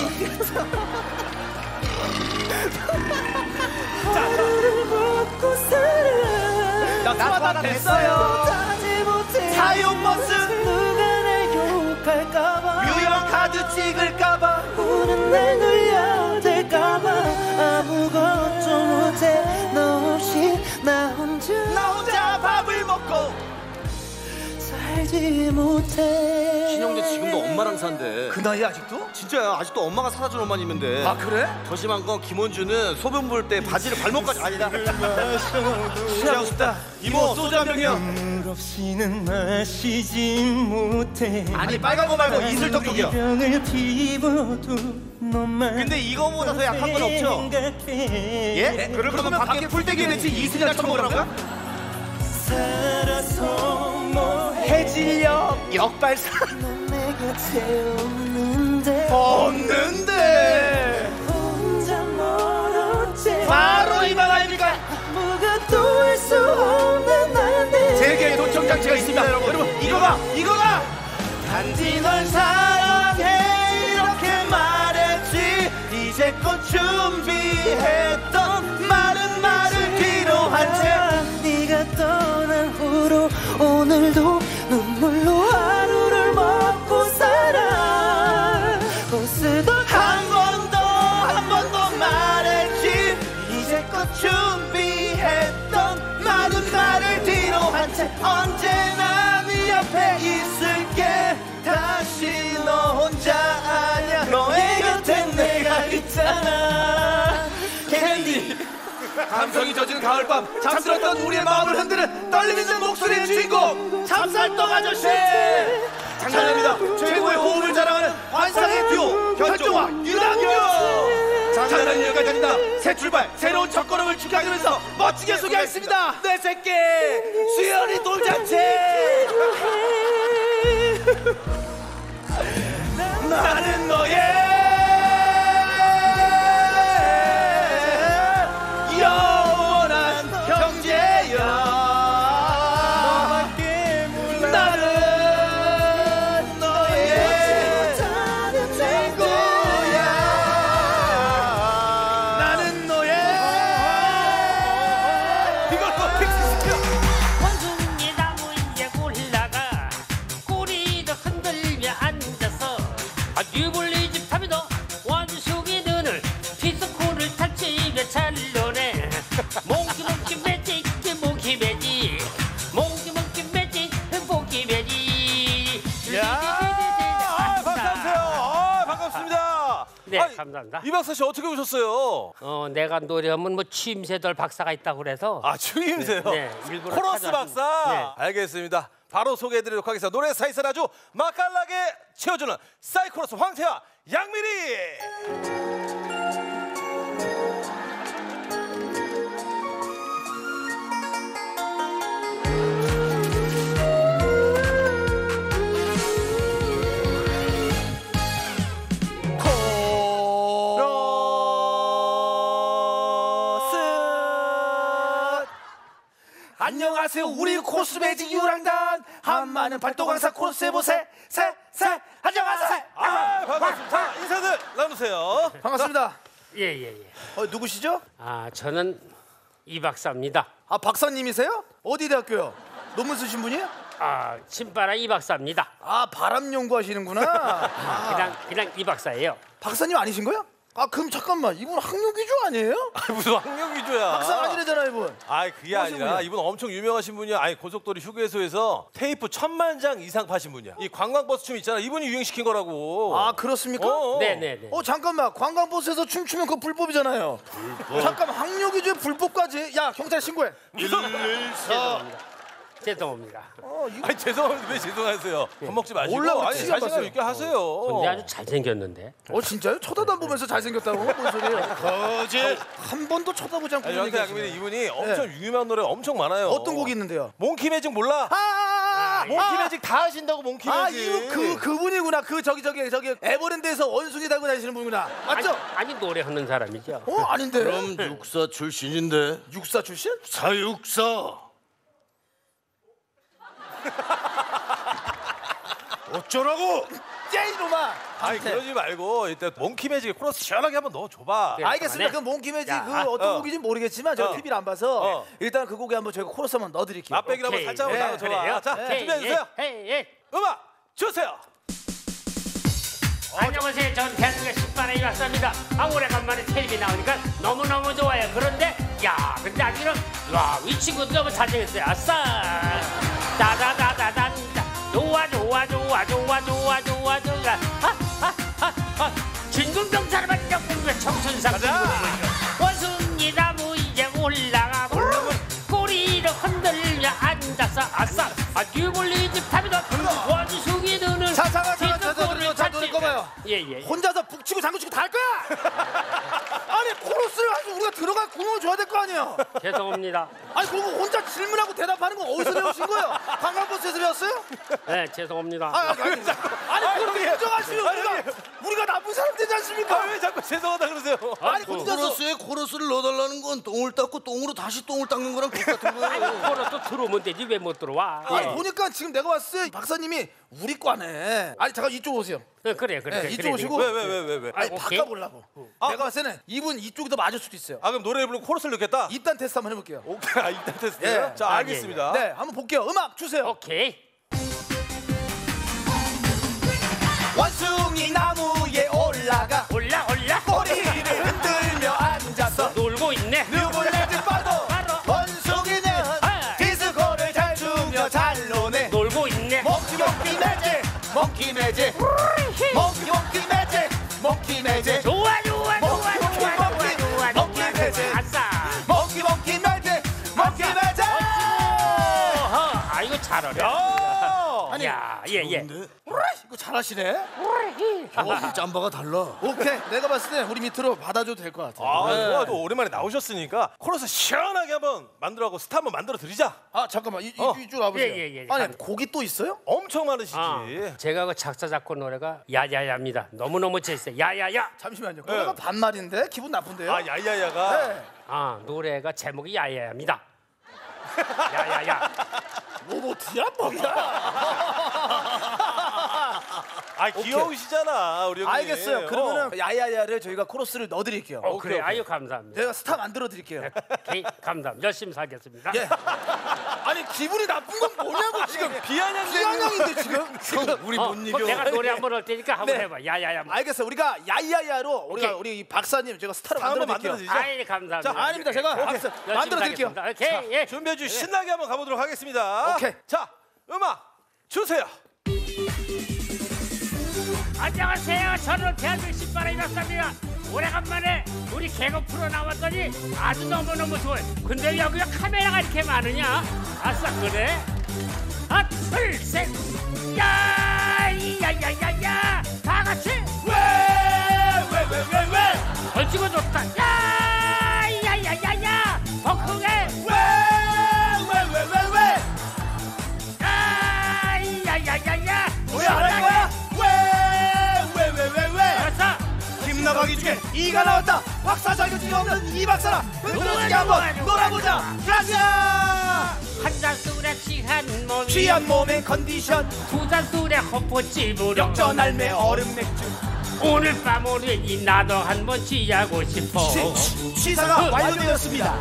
하루를 먹고 살아 낙수하다 됐어요. 못하지 못해 사용 모습. 누가 날 욕할까봐 유형 카드 찍을까봐. 우는 날 놀려댈까봐 아무것도 못해 너 없이 나 혼자 나 혼자 밥을 먹고 살지 못해 신영재 지금도 엄마랑 산대. 그 나이에 아직도? 진짜야. 아직도 엄마가 사다 준 옷만 입는데. 아 그래? 더 심한 건 김원주는 소변 볼 때 바지를 발목까지 아니다. 취하고 싶다. 이모 소주 한 병이요. 물 없이는 마시지 못해 아니 빨간 거 말고 이슬떡떡이요. 병을 피워도 너만 근데 이거보다 더 약한 건 없죠? 생각해 예? 그럴 거면 밖에 풀떼기 내지 이슬이나 처먹으라고요? 살아서 뭐해 해질녘 역발사. 넌 내 곁에 없는데 없는데 혼자 멀었지 바로 이 방 아닙니까? 뭐가 또 할 수 없는 나인데 세계에 도청 장치가 있습니다 여러분. 여러분 이거 봐 이거 봐. 단지 널 사랑해 이렇게 말했지. 이제껏 준비했던 많은 말을 뒤로 한 채. 네가 떠난 후로 오늘도 눈물로 하루를 먹고 살아 웃으던 한 번 더 한 번 더 말했지. 이제껏 준비했던 많은 말을 뒤로 한 채 언제나 네 옆에 있을게. 다시 너 혼자 아냐. 너의 곁에 내가 있잖아. 캔디. 감성이 젖은 가을밤 잠들었던 우리의 마음을 흔드는 떨림 있는 목소리의 주인공 찹쌀떡 아저씨. 장난입니다. 최고의 호흡을 자랑하는 환상의 듀오 현종아 유랑규. 장난이 여기까지 아니다. 새 출발 새로운 첫걸음을 축하하면서 멋지게 소개하겠습니다. 내 새끼 수연이 돌잔치. 나는 너의 영원한 형제야. 나는 너의 친구야. 나는 너의 이걸 또 픽스시켜. 원숭이 나무 위에 올라가 꼬리를 흔들며 앉아서 아 뉴블리집 탑이도 원숭이 눈을 디스코를 탈치며 잘 노래. 몽키 몽키 매직 몽키 매직 몽키 몽키 매직 몽키 매직. 야, 아, 반갑세요. 아, 반갑습니다. 네, 아니, 감사합니다. 이 박사 씨 어떻게 오셨어요? 어 내가 노래하면 뭐 취임새들 박사가 있다고 그래서 아, 추임새요. 네, 네, 일부러 코러스 찾아왔습니다. 박사. 네. 알겠습니다. 바로 소개해드리도록 하겠습니다. 노래 사이사를 아주 맛깔나게 채워주는 사이코러스 황태와 양미리. 안녕하세요 우리 코스메직 유랑단 한마는 발도강사 코러스 해보세. 세 세 안녕하세요. 아 반갑습니다. 인사들 나누세요. 반갑습니다. 예예 예. 어, 누구시죠? 아 저는 이 박사입니다. 아 박사님이세요? 어디 대학교요? 논문 쓰신 분이에요? 아 신바라 이 박사입니다. 아 바람 연구하시는구나. 아. 그냥 그냥 이 박사예요. 박사님 아니신 거예요? 아 그럼 잠깐만 이분 학력 위주 아니에요? 아, 무슨 학력 위주야. 박사 아니래잖아 이분. 아이 그게 아니라 이분 엄청 유명하신 분이야. 아니 고속도로 휴게소에서 테이프 천만 장 이상 파신 분이야. 이 관광버스 춤 있잖아. 이분이 유행시킨 거라고. 아 그렇습니까? 어, 어. 네네네. 어 잠깐만 관광버스에서 춤추면 그거 불법이잖아요. 불법. 잠깐 학력 위주의 불법까지. 야 경찰 신고해. 죄송합니다. 죄송합니다. 어, 이거... 아니 죄송합니다. 왜 죄송하세요? 겁먹지 마시고. 올라가 아니 치가 자신감 있게 하세요. 근데 아주 잘생겼는데. 어 진짜요? 쳐다도 안 보면서 잘생겼다고? 뭔 소리예요? 거짓. 한 번도 쳐다보지 않고. 아니 영태 양민이 이분이 엄청 유명한 노래가 엄청 많아요. 어떤 곡이 있는데요? 몽키 매직 몰라? 아, 아, 아 몽키 매직 다 하신다고 몽키 아, 매직. 이거 그 그분이구나. 그 저기 저기 저기 에버랜드에서 원숭이 달고 다니시는 분이구나. 맞죠? 아니, 아니 노래하는 사람이죠. 어 아닌데. 그럼 육사 출신인데. 육사 출신? 사육사. 어쩌라고? 야 이놈아. 아니 그러지 말고 일단 몽키 매직의 코러스 시원하게 한번 넣어줘봐. 네. 알겠습니다. 그만해. 그 몽키 매직 야, 그 아, 어떤 어. 곡인지 모르겠지만 제가 어. 티비를 안 봐서 어. 일단 그 곡에 한번 저희가 코러스 한번 넣어드릴게요. 맛배기를 한번 오케이. 살짝 한번 네, 나눠줘봐. 그래요? 자 네, 준비해주세요. 예, 예, 예. 음악 주세요. 안녕하세요. 전 대한민국의 신바라 이 박사입니다. 아 오래간만에 텔레비 나오니까 너무너무 좋아요. 그런데 야 근데 아직은 와이 친구도 너무 잘생겼어요. 아싸 다다다다단 좋아 좋아 좋아 좋아 좋아 좋아 좋아 하하하하 진군병사를 역군의 청춘상 원숭이 나무 이제 올라가 굴러면 꼬리를 흔들며 앉아서 아싸 아 뉴블리집 탑이다 원숭이 드는 자 잠깐 잠깐 잠깐 자 노래 꺼봐요. 예예. 혼자서 북치고 장구치고 다 할 거야? 아니 코러스를 아주 우리가 들어갈 구멍을 줘야 될 거 아니에요? 죄송합니다. 아니 그리고 혼자 질문하고 대답하는 건 어디서 배우신 거예요? 관광버스에서 배웠어요? 네 죄송합니다. 아, 아니, 아니, 아니 그렇게 인정하시면 우리가 우리가 나쁜 사람 되지 않습니까? 아, 왜 자꾸 죄송하다 그러세요? 아니 혼자서 코러스에 코러스를 넣어달라는 건 똥을 닦고 똥으로 다시 똥을 닦는 거랑 똑같은 거예요. 코러스 들어오면 되지 왜 못 들어와? 아니 예. 보니까 지금 내가 봤을 때 박사님이 우리 과네. 아니 잠깐 이쪽 오세요. 네, 그래 그래. 네, 그래, 이쪽 그래, 오시고. 왜 왜 왜 왜 왜? 아니 아, 오케이. 바꿔보려고. 내가 봤을 때는 이분 이쪽이 더 맞을 수도 있어요. 아 그럼 노래 부르고 코러스를 넣겠다? 입단 테스트 한번 해볼게요. 오케이 아, 입단 테스트. 예. 자 아, 알겠습니다. 네, 한번 볼게요. 음악 주세요. 오케이. 원숭이 나무에 올라가 올라 올라. 꼬리를 흔들며 앉아서 놀고 있네. 뉴블레드 봐도 바로 원숭이는 아. 디스코를 잘 추며 잘 노네. 놀고 있네. 몽키 몽키 매직 몽키 매직 몽키 몽키 매직 몽키 매직 좋아 좋아 좋아 몽키, 좋아 몽키, 좋아 몽키, 좋아 몽키 좋아 매직. 좋아. 아싸. 몽키 몽키 매직 몽키 매직. 어허, 아 이거 잘 어려. 아니 야 예예. 근데 이거 잘하시네. 어, 짬바가 달라. 오케이 내가 봤을 때 우리 밑으로 받아줘도 될 것 같아. 아 좋아 또 오랜만에 나오셨으니까 코러스 시원하게 한번 만들어하고 스타 한번 만들어 드리자. 아 잠깐만 이, 이, 어. 이쪽 와보세요. 예, 예, 예. 아니 한- 곡이 또 있어요? 엄청 많으시지. 아, 제가 그 작사 작곡 노래가 야야야입니다. 너무 너무 재밌어요. 야야야. 잠시만요. 그거가 반말인데 기분 나쁜데요? 아 야야야가. 네. 아 노래가 제목이 야야야입니다. 야야야. 로봇이야 뭐야? 아 귀여우시잖아 우리 형님. 알겠어요. 그러면은 야야야를 저희가 코러스를 넣어드릴게요. 어 그래 아유 감사합니다. 제가 스타 만들어드릴게요. 오케이, 감사합니다. 열심히 살겠습니다. 예. 아니 기분이 나쁜 건 뭐냐고 지금 비아냥 비아냥인데 지금. 지금 우리 어, 못 그럼 이겨. 내가 노래 한번 할 테니까 한번 네. 해봐. 야야야. 알겠어요. 우리가 야야야로 우리가 오케이. 우리 이 박사님 제가 스타를 스타 한번 만들어드릴게요. 만들어드리죠. 아이 감사합니다. 자, 아닙니다. 제가 박사 열심히 만들어드릴게요. 살겠습니다. 오케이. 예. 준비해 주 신나게 한번 가보도록 하겠습니다. 오케이. 자 음악 주세요. 안녕하세요. 저는 대한민국 신바라 이 박사입니다. 오래간만에 우리 개그 프로 나왔더니 아주 너무너무 좋아요. 근데 여기가 카메라가 이렇게 많으냐? 아싸 그래? 하나 둘셋 야야야야야 다 같이 왜 왜 왜 왜 벌치고 좋다 야야야야야 더 크게 왜 왜 왜 왜 야야야야야 뭐야 안 할 거야? 왜 왜 왜 왜 알았어 김나박이 중에 이가 나왔다. 박사 자격증이 없는 이 박사라 흔들어지게 한번 놀아보자. 가자. 한 잔 술에 취한 몸이 취한 몸의 컨디션 두 잔 술에 호프집으로 역전할매 얼음 맥주 오늘 밤 우리 나도 한번 취하고 싶어. 시, 시사가 완료되었습니다.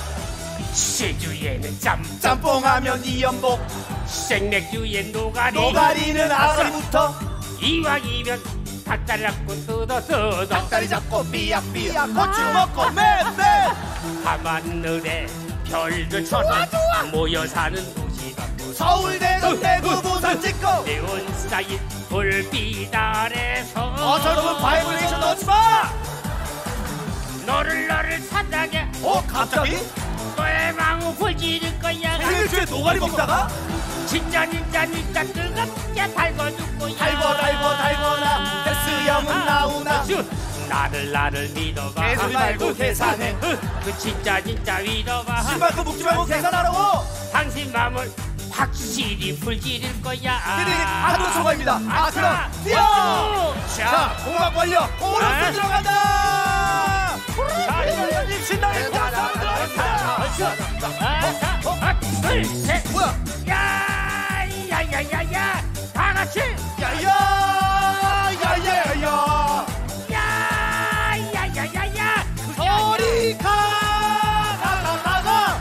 시주에는 짬 짬뽕하면 이연복 생맥주에 노가리 노가리는 아가리부터 이왕 이면 닭다리 잡고 뜯어 뜯어 닭다리 잡고 삐약삐약 고추 먹고 맴매 밤하늘에 별들처럼 모여 사는 도시가 서울대 동대구 부산 찍고 내온 스타일 불빛 아래서 어 저놈은 바이브레이션 넣지마. 너를 너를 사랑해. 어 갑자기? 너의 마음을 불지를 거야. 생일주에 노가리 먹다가? 진짜 진짜 진짜 뜨겁게 달궈줄 거야. 달궈 달궈 달궈라 데스형은 나오나 나를 나를 믿어봐. 개소리 말고 계산해. 그 진짜 진짜 믿어봐. 신발도 묶지 말고 계산하라고. 당신 마음을 확실히 불지를 거야. 드리기 한도 초과입니다. 아 그럼 뛰어. 자 공학 완료. 오른쪽 들어간다. 자 이번님 신나게 공학 들어간다. 하나 둘셋 뭐야? 야야야야야 다 같이 야야 야야야 야야야야야 저리 가 나가 나가.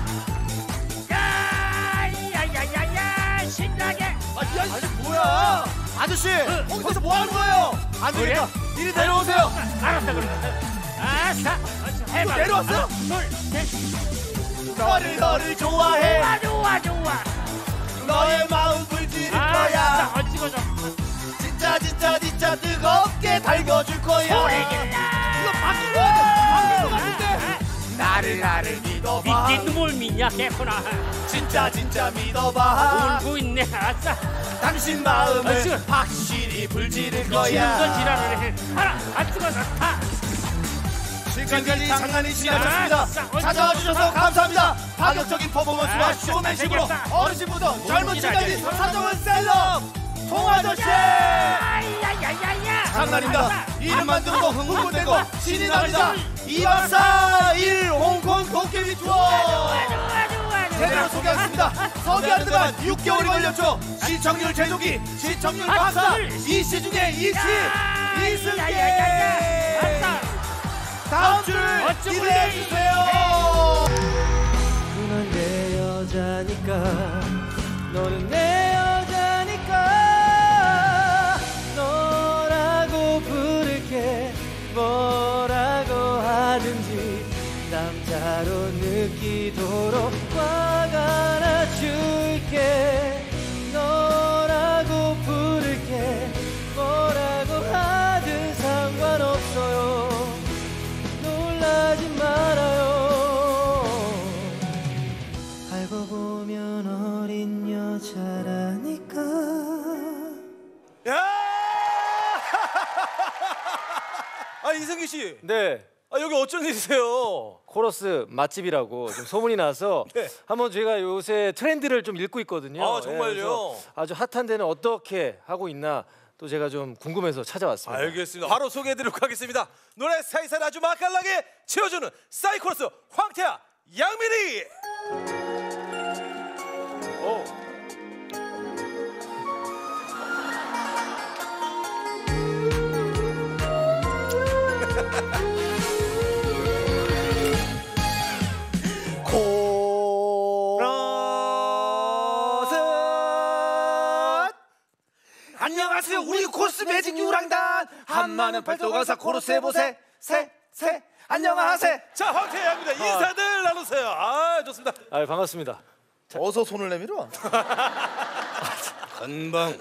야야야야야 신나게. 아니 아저씨 뭐야? 아저씨 거기서 뭐 하는 거예요? 안 되니까 이리 내려오세요. 알았어 그럼. 아싸 해봐. 내려왔어요? 둘셋 너를 너를 좋아해. 좋아 좋아 좋아. 너의 마음 불지를 아싸 거야. 어찌고저. 진짜 진짜 진짜 뜨겁게 달궈줄 거야. 소리 질러. 이거 바뀐 거 같아. 바뀐 거 같은데. 나를 나를 믿어봐. 믿긴 뭘 믿냐 개구나. 진짜 진짜 믿어봐. 울고 있네. 아싸 당신 마음을 아이고. 확실히 불지를 미치는 건 거야. 지랄을 해. 하나 안 찍어서 타. 지금까지 장난이 지나쳤습니다. 아싸, 찾아와 주셔서 감사합니다. 파격적인 퍼포먼스와 아싸, 쇼맨십으로 되겠다. 어르신부터 젊은 지랄이야. 층까지 사정은 셀럽 통아저씨. 야야야야야. 장난입니다. 이름만 들어도 흥분되고 신이 납니다. 이박사 일 홍콩 도깨비 투어. 좋아 좋아 좋아. 제대로 소개하겠습니다. 소개하는 동안 육 개월이 걸렸죠. 시청률 제조기, 시청률 박사, 이씨 중에 이씨, 이승계. 다음 줄 기대해 주세요. 넌 내 여자니까 너는 내 여자니까 너라고 부를게. 뭐라고 하든지 남자로 느끼도록 화가 나줄게. 너라고 부를게. 뭐라고 하든 상관없어요. 놀라지 말아요. 알고 보면 어린 여자라니까. 야! 아 이승기 씨. 네. 아 여기 어쩐 일이세요? 코러스 맛집이라고 좀 소문이 나서 네. 한번 제가 요새 트렌드를 좀 읽고 있거든요. 아, 정말요? 예, 그래서 아주 핫한 데는 어떻게 하고 있나 또 제가 좀 궁금해서 찾아왔습니다. 알겠습니다. 바로 소개해드리도록 하겠습니다. 노래 사이사이 아주 맛깔나게 채워주는 사이코러스 황태야 양민희. 오. 안녕하세요. 우리 코스 매직 유랑단 한마는 팔도 강사 코러스 해보세 세세 안녕하세요. 자 황태야입니다. 인사들 나누세요. 아 좋습니다. 아 반갑습니다. 어서 손을 내밀어. 건방.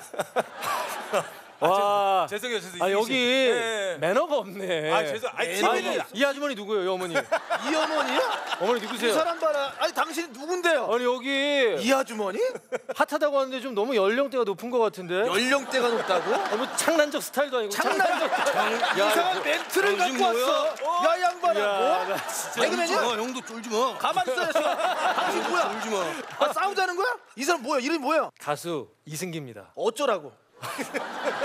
와. 죄송해요, 죄송해요. 아 이승기 여기 씨. 네. 매너가 없네. 아 죄송. 아 아니, 팀이 이 아주머니 누구예요, 이 어머니? 이 어머니요? 어머니 이 누구세요? 사람 봐라. 아니 당신 누군데요? 아니 여기 이 아주머니? 핫하다고 하는데 좀 너무 연령대가 높은 것 같은데. 연령대가 높다고? 너무 창난적 스타일도 아니고. 장난적 이상한 멘트를 갖고 왔어. 야 양반아. 야, 뭐? 나 진짜. 개그맨이야? 형도 쫄지 마. 가만히 있어요. 당신 뭐야? 쫄지 마. 아, 싸우자는 거야? 이 사람 뭐야? 이름이 뭐야? 가수 이승기입니다. 어쩌라고?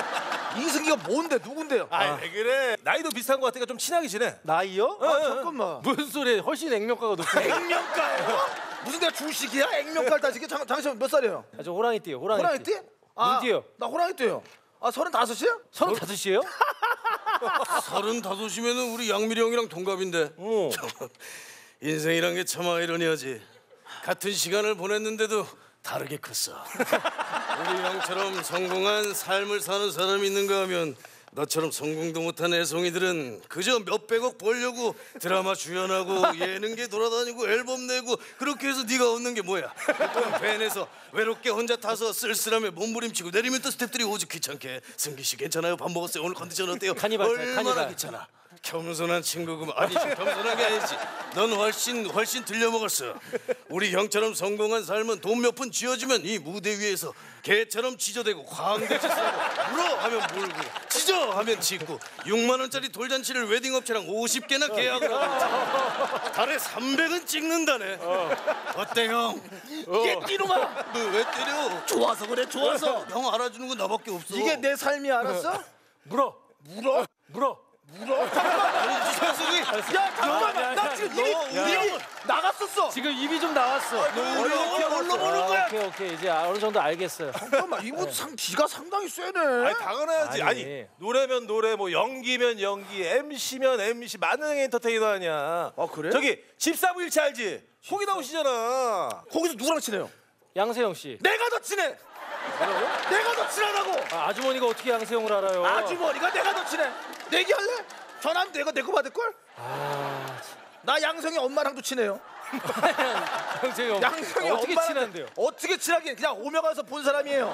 이승기가 뭔데 누군데요? 아, 왜 그래? 나이도 비슷한 것 같으니까 좀 친하게 지내. 나이요? 어, 아, 어, 잠깐만. 무슨 소리야? 훨씬 액면가가 높아. 액면가예요? 무슨 내가 주식이야? 액면가를 따지게? 잠깐 잠시만 몇 살이에요? 아, 저 호랑이띠요. 호랑이띠. 호랑이띠? 아, 눈띠요. 나 호랑이띠요. 아 서른 다섯이요? 서른 다섯이에요? 서른 다섯이면은 우리 양미리 형이랑 동갑인데. 어. 인생이란 게 참 아이러니하지. 같은 시간을 보냈는데도 다르게 컸어. 우리 형처럼 성공한 삶을 사는 사람이 있는가 하면 너처럼 성공도 못한 애송이들은 그저 몇백억 벌려고 드라마 주연하고 예능계 돌아다니고 앨범 내고 그렇게 해서 네가 얻는 게 뭐야? 돈 밴에서 외롭게 혼자 타서 쓸쓸함에 몸부림치고 내리면 또 스태프들이 오죽 귀찮게. 승기 씨 괜찮아요? 밥 먹었어요? 오늘 컨디션 어때요? 카니발, 얼마나 카니발. 귀찮아. 겸손한 친구구만. 아니 겸손한 게 아니지. 넌 훨씬 훨씬 들려먹었어. 우리 형처럼 성공한 삶은 돈 몇 푼 쥐어주면 이 무대 위에서 개처럼 지저대고 광대짓 하고 물어 하면 물고 짖어 하면 짖고 육만 원짜리 돌잔치를 웨딩업체랑 오십 개나 계약을 하고 달에 삼백은 찍는다네. 어때 형? 이게 띠로만 너 왜 때려? 좋아서 그래 좋아서. 형 알아주는 건 나밖에 없어. 이게 내 삶이 알았어? 물어. 물어? 물어. 물어? 잠깐만. 야 잠깐만. 나 지금 입이 입이 나갔었어. 지금 입이 좀 나왔어. 우리 형이 뭘로 보는 거야? 오케이 오케이 이제 어느 정도 알겠어요. 잠깐만 이거 상 기가 상당히 세네. 아니 당연하지. 아니, 아니. 노래면 노래, 뭐 연기면 연기, 엠씨면 엠씨, 만능 엔터테이너 아니야. 아 그래? 저기 집사부일치 알지? 거기 나오시잖아. 거기서 누구랑 친해요? 양세형 씨. 내가 더 친해. 내가 더 친하다고. 아, 아주머니가 어떻게 양세형을 알아요? 아주머니가 내가 더 친해. 내기할래? 전화하면 내가 내 거 받을 걸? 아, 나 양성이 엄마랑도 친해요. 양세형. 양성이 어떻게 엄마랑 친한데요? 어떻게 친하긴 그냥 오며 가서 본 사람이에요.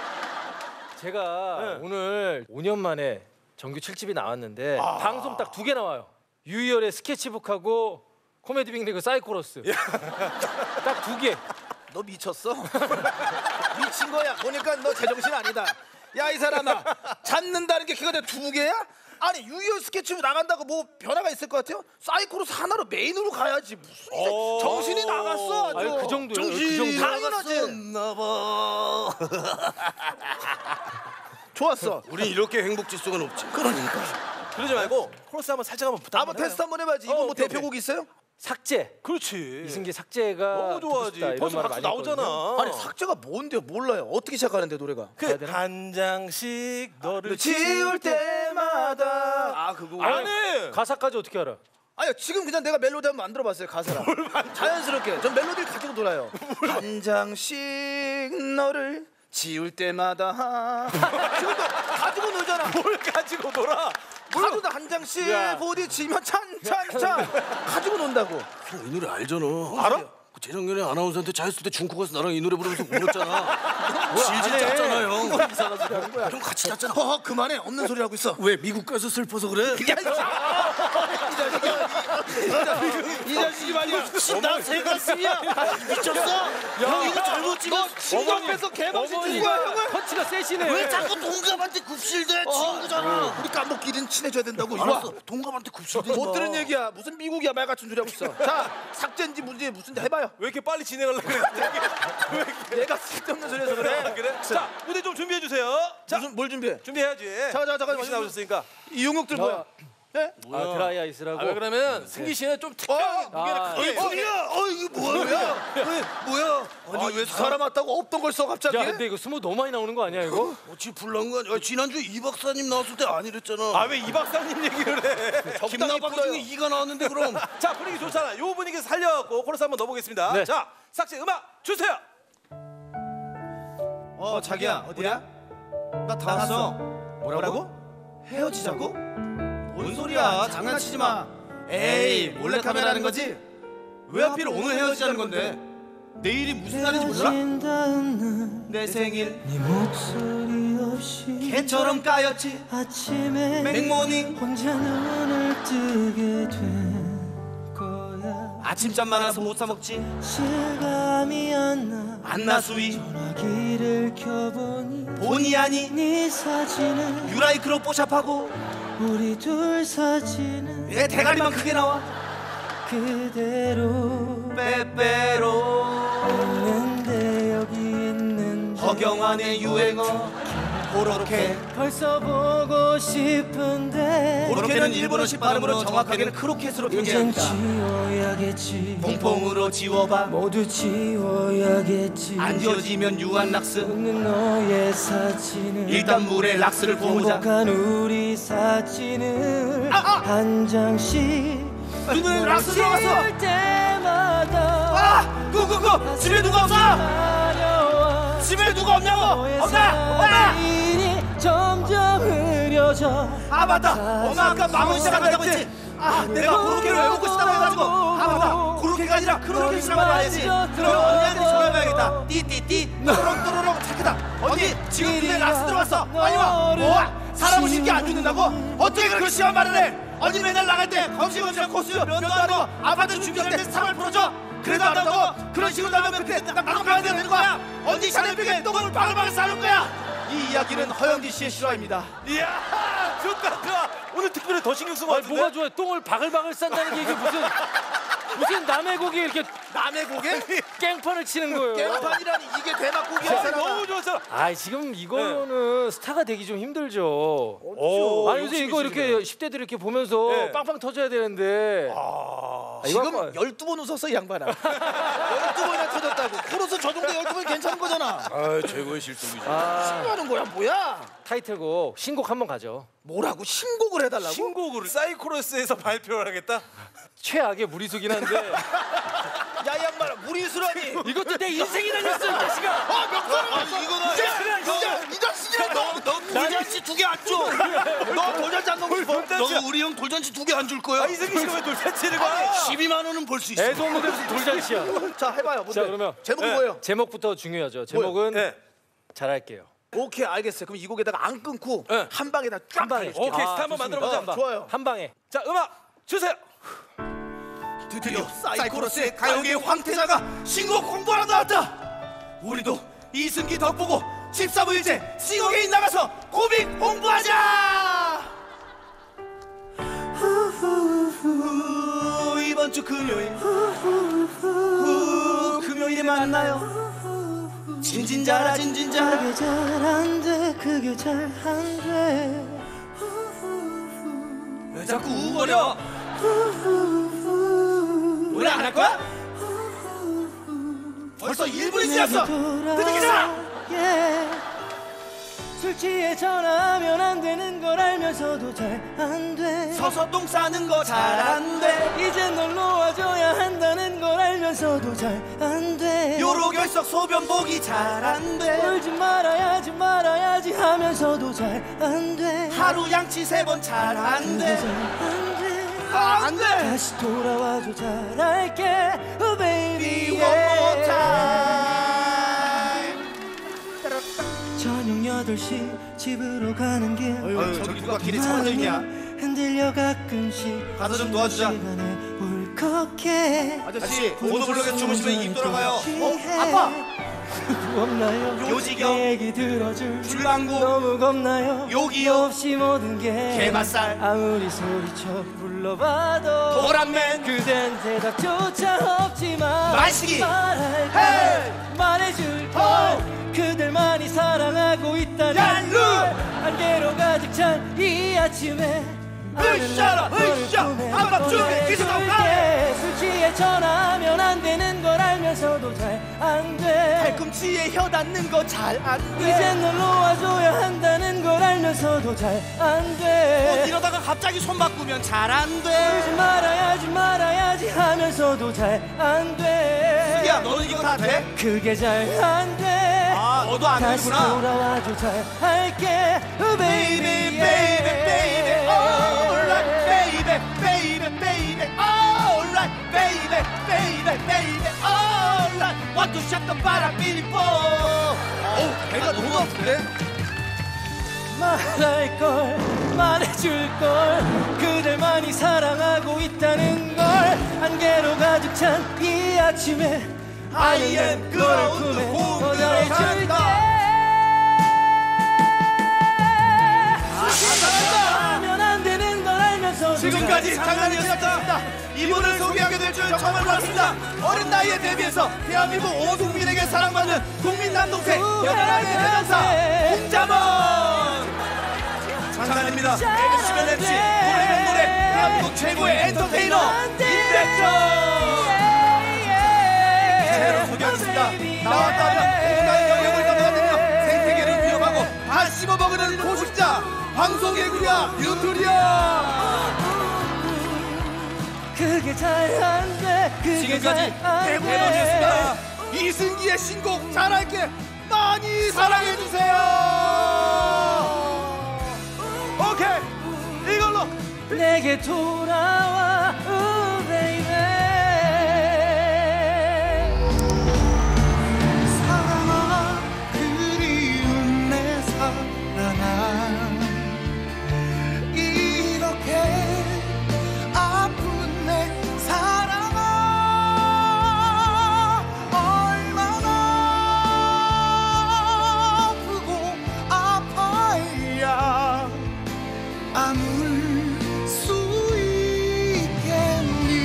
제가 네. 오늘 오 년 만에 정규 칠 집이 나왔는데 방송 딱 두 개 나와요. 유희열의 스케치북하고 코미디 빅리그 사이코로스. 딱 두 개. 너 미쳤어? 미친 거야. 보니까 너 제정신 아니다. 야 이 사람아, 잡는다는 게 그거 두 개야? 아니 유희열 스케치북 나간다고 뭐 변화가 있을 것 같아요? 사이코로스 하나로 메인으로 가야지. 무슨 이제 정신이 나갔어 아주. 아니 그 정도요? 정신이 그 정도. 당연하지. 나봐. 좋았어. 우린 이렇게 행복 지수가 높지. 그러니까. 그러지 말고 코러스 한번 살짝 한번 부탁. 한번 테스트 한번 해봐야지. 이거 어, 뭐 오케이, 대표곡 있어요? 삭제. 그렇지. 이승기 삭제가 너무 듣고 좋아하지. 싶다, 이런 벌써 말을 박수 많이 나오잖아. 했거든요. 아니 삭제가 뭔데요? 몰라요. 어떻게 시작하는데 노래가? 그 한 장씩 너를 지울 때마다. 아 그거. 아니. 가사까지 어떻게 알아? 아니 지금 그냥 내가 멜로디 한번 만들어봤어요 가사랑. 자연스럽게. 전 멜로디를 가지고 놀아요. 한 장씩 너를 지울 때마다. 지금도 가지고 놀잖아. 뭘 가지고 놀아? 하루도 한 장씩 야. 부딪히면 찬찬찬 가지고 논다고. 형 이 노래 알잖아. 알아? 그 재작년에 아나운서한테 자였을 때 중국 가서 나랑 이 노래 부르면서 울었잖아. 질질 짰잖아 형. 이상한 소리 하는 거야. 형 같이 짰잖아. 허 그만해. 없는 소리 하고 있어. 왜 미국 가서 슬퍼서 그래? 야, 이 자식이 이 자식이 말이야. 나새 가슴이야. 미쳤어? 형 이거 잘못 찍었어. 친구 앞에서 개방신 주는 거야 형을. 터치가 세시네. 왜 자꾸 동갑한테 굽실대? 친구잖아. 우리 까먹기는 친해져야 된다고. 이리 알았어. 와. 동갑한테 굽실대. 못 들은 얘기야. 무슨 미국이야 말 같은 소리 하고 있어. 자 삭제인지 문제 무슨지 해봐요. 왜 이렇게 빨리 진행하려고 그래? 내가 쓸데없는 소리 해서 그래. 그래? 자, 무대 좀 준비해 주세요. 자, 무슨 뭘 준비해? 준비해야지. 잠깐 잠깐 잠깐. 혹시 나오셨으니까. 이 용역들 뭐야? 네? 아, 드라이 아이스라고. 아, 왜 그러면 승기 씨는 좀 특별한 무게를 아, 크게. 어, 야, 어 이거 뭐야? 뭐야? 아니 왜 사람 왔다고 없던 걸 써 갑자기? 야, 근데 이거 스모 너무 많이 나오는 거 아니야 이거? 어찌 불난 거 아니야? 지난주에 이 박사님 나왔을 때 아니랬잖아. 아, 왜 이 박사님 얘기를 해? 김나빠 중에 이가 나왔는데 그럼. 자, 분위기 좋잖아. 요 분위기 살려갖고 코러스 한번 넣어보겠습니다. 네. 자, 삭제 음악 주세요. 어 자기야 어디야? 나 다 왔어. 뭐라고? 헤어지자고? 뭔 소리야? 장난치지 마. 에이 몰래카메라는 거지? 왜 하필 오늘 헤어지자는 건데? 내일이 무슨 날인지 몰라? 내 생일 네 목소리 없이 개처럼 까였지. 아침에 맥모닝 혼자 눈을 뜨게 된 거야. 아침잠 많아서 못 사 먹지. 실감이 안 나. 안나 수위 전화기를 켜보니 본의 아니 네 사진은 유라이크로 뽀샵하고 우리 둘 사진은 내 대가리만 크게 나와. 그대로 빼빼로 있는데 여기 있는 허경환의 유행어 그렇게 벌써 보고 싶은데 그렇게는 일본어식 발음으로 정확하게는 크로켓으로 이젠 표기합니다. 지워야겠지 퐁퐁으로 지워봐. 모두 지워야겠지 안 지워지면 유한락스. 웃는 너의 사진을 일단 물에 락스를 보자. 행복한 우리 사진을 아, 아! 한 장씩 눈에 락스 들어갔어. 볼 때마다 아! 구구구! 집에 누가 없어? 마려워 집에 누가 없냐고! 너의 엄마! 엄마! 사진이 점점 흐려져 아 맞다! 엄마 아까 마무리 시작한다고 했지? 아 내가 그렇게를 왜 먹고 싶다고 해가지고 아 맞다! 그렇게가 아니라 그렇게 시작하라 해야지. 그럼 언니한테 전화해봐야겠다. 띠띠띠 또롱또롱 착하다. 언니 지금 눈에 락스 들어갔어. 빨리 와. 뭐야? 사람을 쉽게 안 죽는다고? 어떻게 그렇게 심한 말을 해? 언니 맨날 나갈 때 검시검시랑 코스 면도 안 하고 아파트 준비할 때 사람을 풀어줘. 그래도 안 나오고 그런 식으로 나면 그때 나가야 되는 거야. 언니 샤넬백에 똥을 바글바글 싸는 거야. 이 이야기는 허영지 씨의 실화입니다. 이야 좋다 좋아. 오늘 특별히 더 신경 쓴 것 같은데. 뭐가 좋아요? 똥을 바글바글 싼다는 게 이게 무슨 무슨 남의 고기에 이렇게 남의 고개? 깽판을 치는 거예요. 깽판이라니 이게 대박고기야. 아, 너무 좋았어. 아 지금 이거는 스타가 되기 좀 힘들죠. 오, 아니 요새 이거 이렇게 십 대들 이렇게 보면서 네. 빵빵 터져야 되는데. 아, 이거 지금 아까- 열두 번 웃었어 이 양반아. 열두 번이나 터졌다고. 코러스 저 정도 열두 번 괜찮은 거잖아. 아 최고의 실속이죠. 신고하는 거야 뭐야? 타이틀곡 신곡 한번 가죠. 뭐라고 신곡을 해달라고? 신곡을 사이코로스에서 발표를 하겠다. 최악의 무리수긴 한데 야 이 양반아 무리수라니. 이것도 내 인생이 달렸어 이 자식아. 아 명수는 이거는 진짜 이 자식이야. 너너 돌잔치 두 개 안 줘. 너 돌잔치 안 넣고 싶어? 너 우리 형 돌잔치 두 개 안 줄 거야? 아 이승기 씨가 왜 돌잔치를 가? 십이만 원은 벌 수 있어. 애도 못해 무슨 돌잔치야. 자 해봐요. 뭔데? 자 그러면 제목이 네. 뭐예요? 제목부터 중요하죠. 제목은 네. 잘할게요. 오케이 알겠어요. 그럼 이 곡에다가 안 끊고 네. 한 방에다 쫙 한 방에. 오케이 아, 스타 한번 만들어 보자. 좋습니다. 좋아요. 한 방에. 자 음악 주세요. 드디어 사이코로스의 가요계의 황태자가 신곡 공부하러 나왔다. 우리도 이승기 덕보고 십삼 일째 싱어게인 나가서 고빅 홍보하자. 후후후, 이번 주 금요일 후, 금요일에 만나요. 진진자라 진진자라. 그게 잘 안 돼 그게 잘 안 돼 왜 자꾸 우거려? 노래 안 할 거야? 벌써 일 분이 지났어. 끄덕이자. 술 취해 전화하면 안 되는 걸 알면서도 잘 안 돼 서서 똥 싸는 거 잘 안 돼. 이제 널 놓아줘야 한다는 걸 알면서도 잘 안 돼 요로 결석 소변 보기 잘 안 돼. 울지 말아야지 말아야지 하면서도 잘 안 돼 하루 양치 세 번 잘 안 돼. 안 돼 아, 안 돼. 다시 돌아와줘 잘할게 oh baby One more yeah. time. 저녁 여덟 시 집으로 가는 길 어휴, 저기 누가 길에 차라져 있냐? 흔들려 가끔씩 가서 좀 도와주자. 시간에 울컥해 아저씨 보도블록에 주무시면 입 돌아가요. 어? 취해. 아빠. 없나요? 요지경. 내 얘기 들어줄 줄망구. 너무 겁나요? 요기요. 너 없이 모든 게 게맛살. 아무리 소리쳐 불러봐도 도란맨. 그댄 대답조차 없지만 마시기. 말할게 헤이. 말해줄 걸 어. 그댈 많이 사랑하고 있다는 얄루. 걸 안개로 가득 찬 이 아침에 으쌰라 으쌰 한밤중에 기승함. 술 취해 전화하면 안 되는 걸 알면서도 잘 안 돼 팔꿈치에 혀 닿는 거 잘 안 돼. 이젠 널 놓아줘야 한다는 걸 알면서도 잘 안 어, 돼 이러다가 갑자기 손 바꾸면 잘 안 울지 돼. 말아야지 말아야지 하면서도 잘 안 돼 야 너는 이거 다 돼? 그게 잘 안 돼 아 너도 안 다시 되구나. 돌아와줘 잘 할게 oh Baby, baby baby, baby, alright, baby, baby, baby, alright, baby, baby, baby, alright. Want to shut the 바람 비리뽀. 어우, 배가 너무 아픈데? 말할 걸 말해줄 걸 그댈 많이 사랑하고 있다는 걸 안개로 가득 찬 이 아침에 I am 그라운드 홈 전해줄게 하면 안 되는 걸 알면서 지금까지 장난이었습니다. 이분을 소개하게 될 줄 정말 몰랐습니다. 어린 나이에 데뷔해서 대한민국 온 국민에게 사랑받는 국민 남동생 여덟 명의 대장사 홍자모. 장난입니다. 엠씨면 엠씨, 노래면 노래, 대한민국 최고의 엔터테이너 임백천. 새로 소개하겠습니다. 나왔다면 온갖 영역을 넘어가며 생태계를 위협하고 다 씹어먹으는 고식자 방송개구리야 유튜리야. 그게 잘 안 돼. 지금까지 대본이었습니다. 이승기의 신곡 잘할게 많이 사랑해주세요. 오케이, 이걸로 내게 돌아와 우 베이베. 사랑아 그리운 내 사랑아 이렇게 아픈 내 사랑아 얼마나 아프고 아파야 아물 수 있겠니.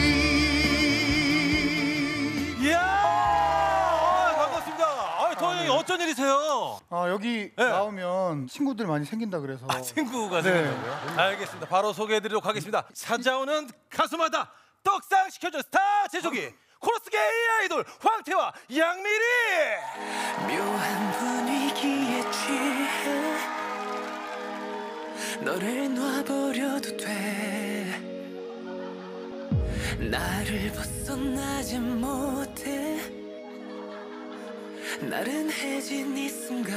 이야, 아, 반갑습니다. 아, 도원 형이 어쩐 일이세요? 아 여기 네. 나오면 친구들 많이 생긴다 그래서. 아, 친구가 네. 생긴다고요? 알겠습니다. 바로 소개해드리도록 하겠습니다. 찾아오는 가수마다 떡상 시켜준 스타 제조기 코러스 게이 아이돌 황태와 양미리. 묘한 분위기에 취해 너를 놔버려도 돼. 나를 벗어나지 못해. 나른해진 이 순간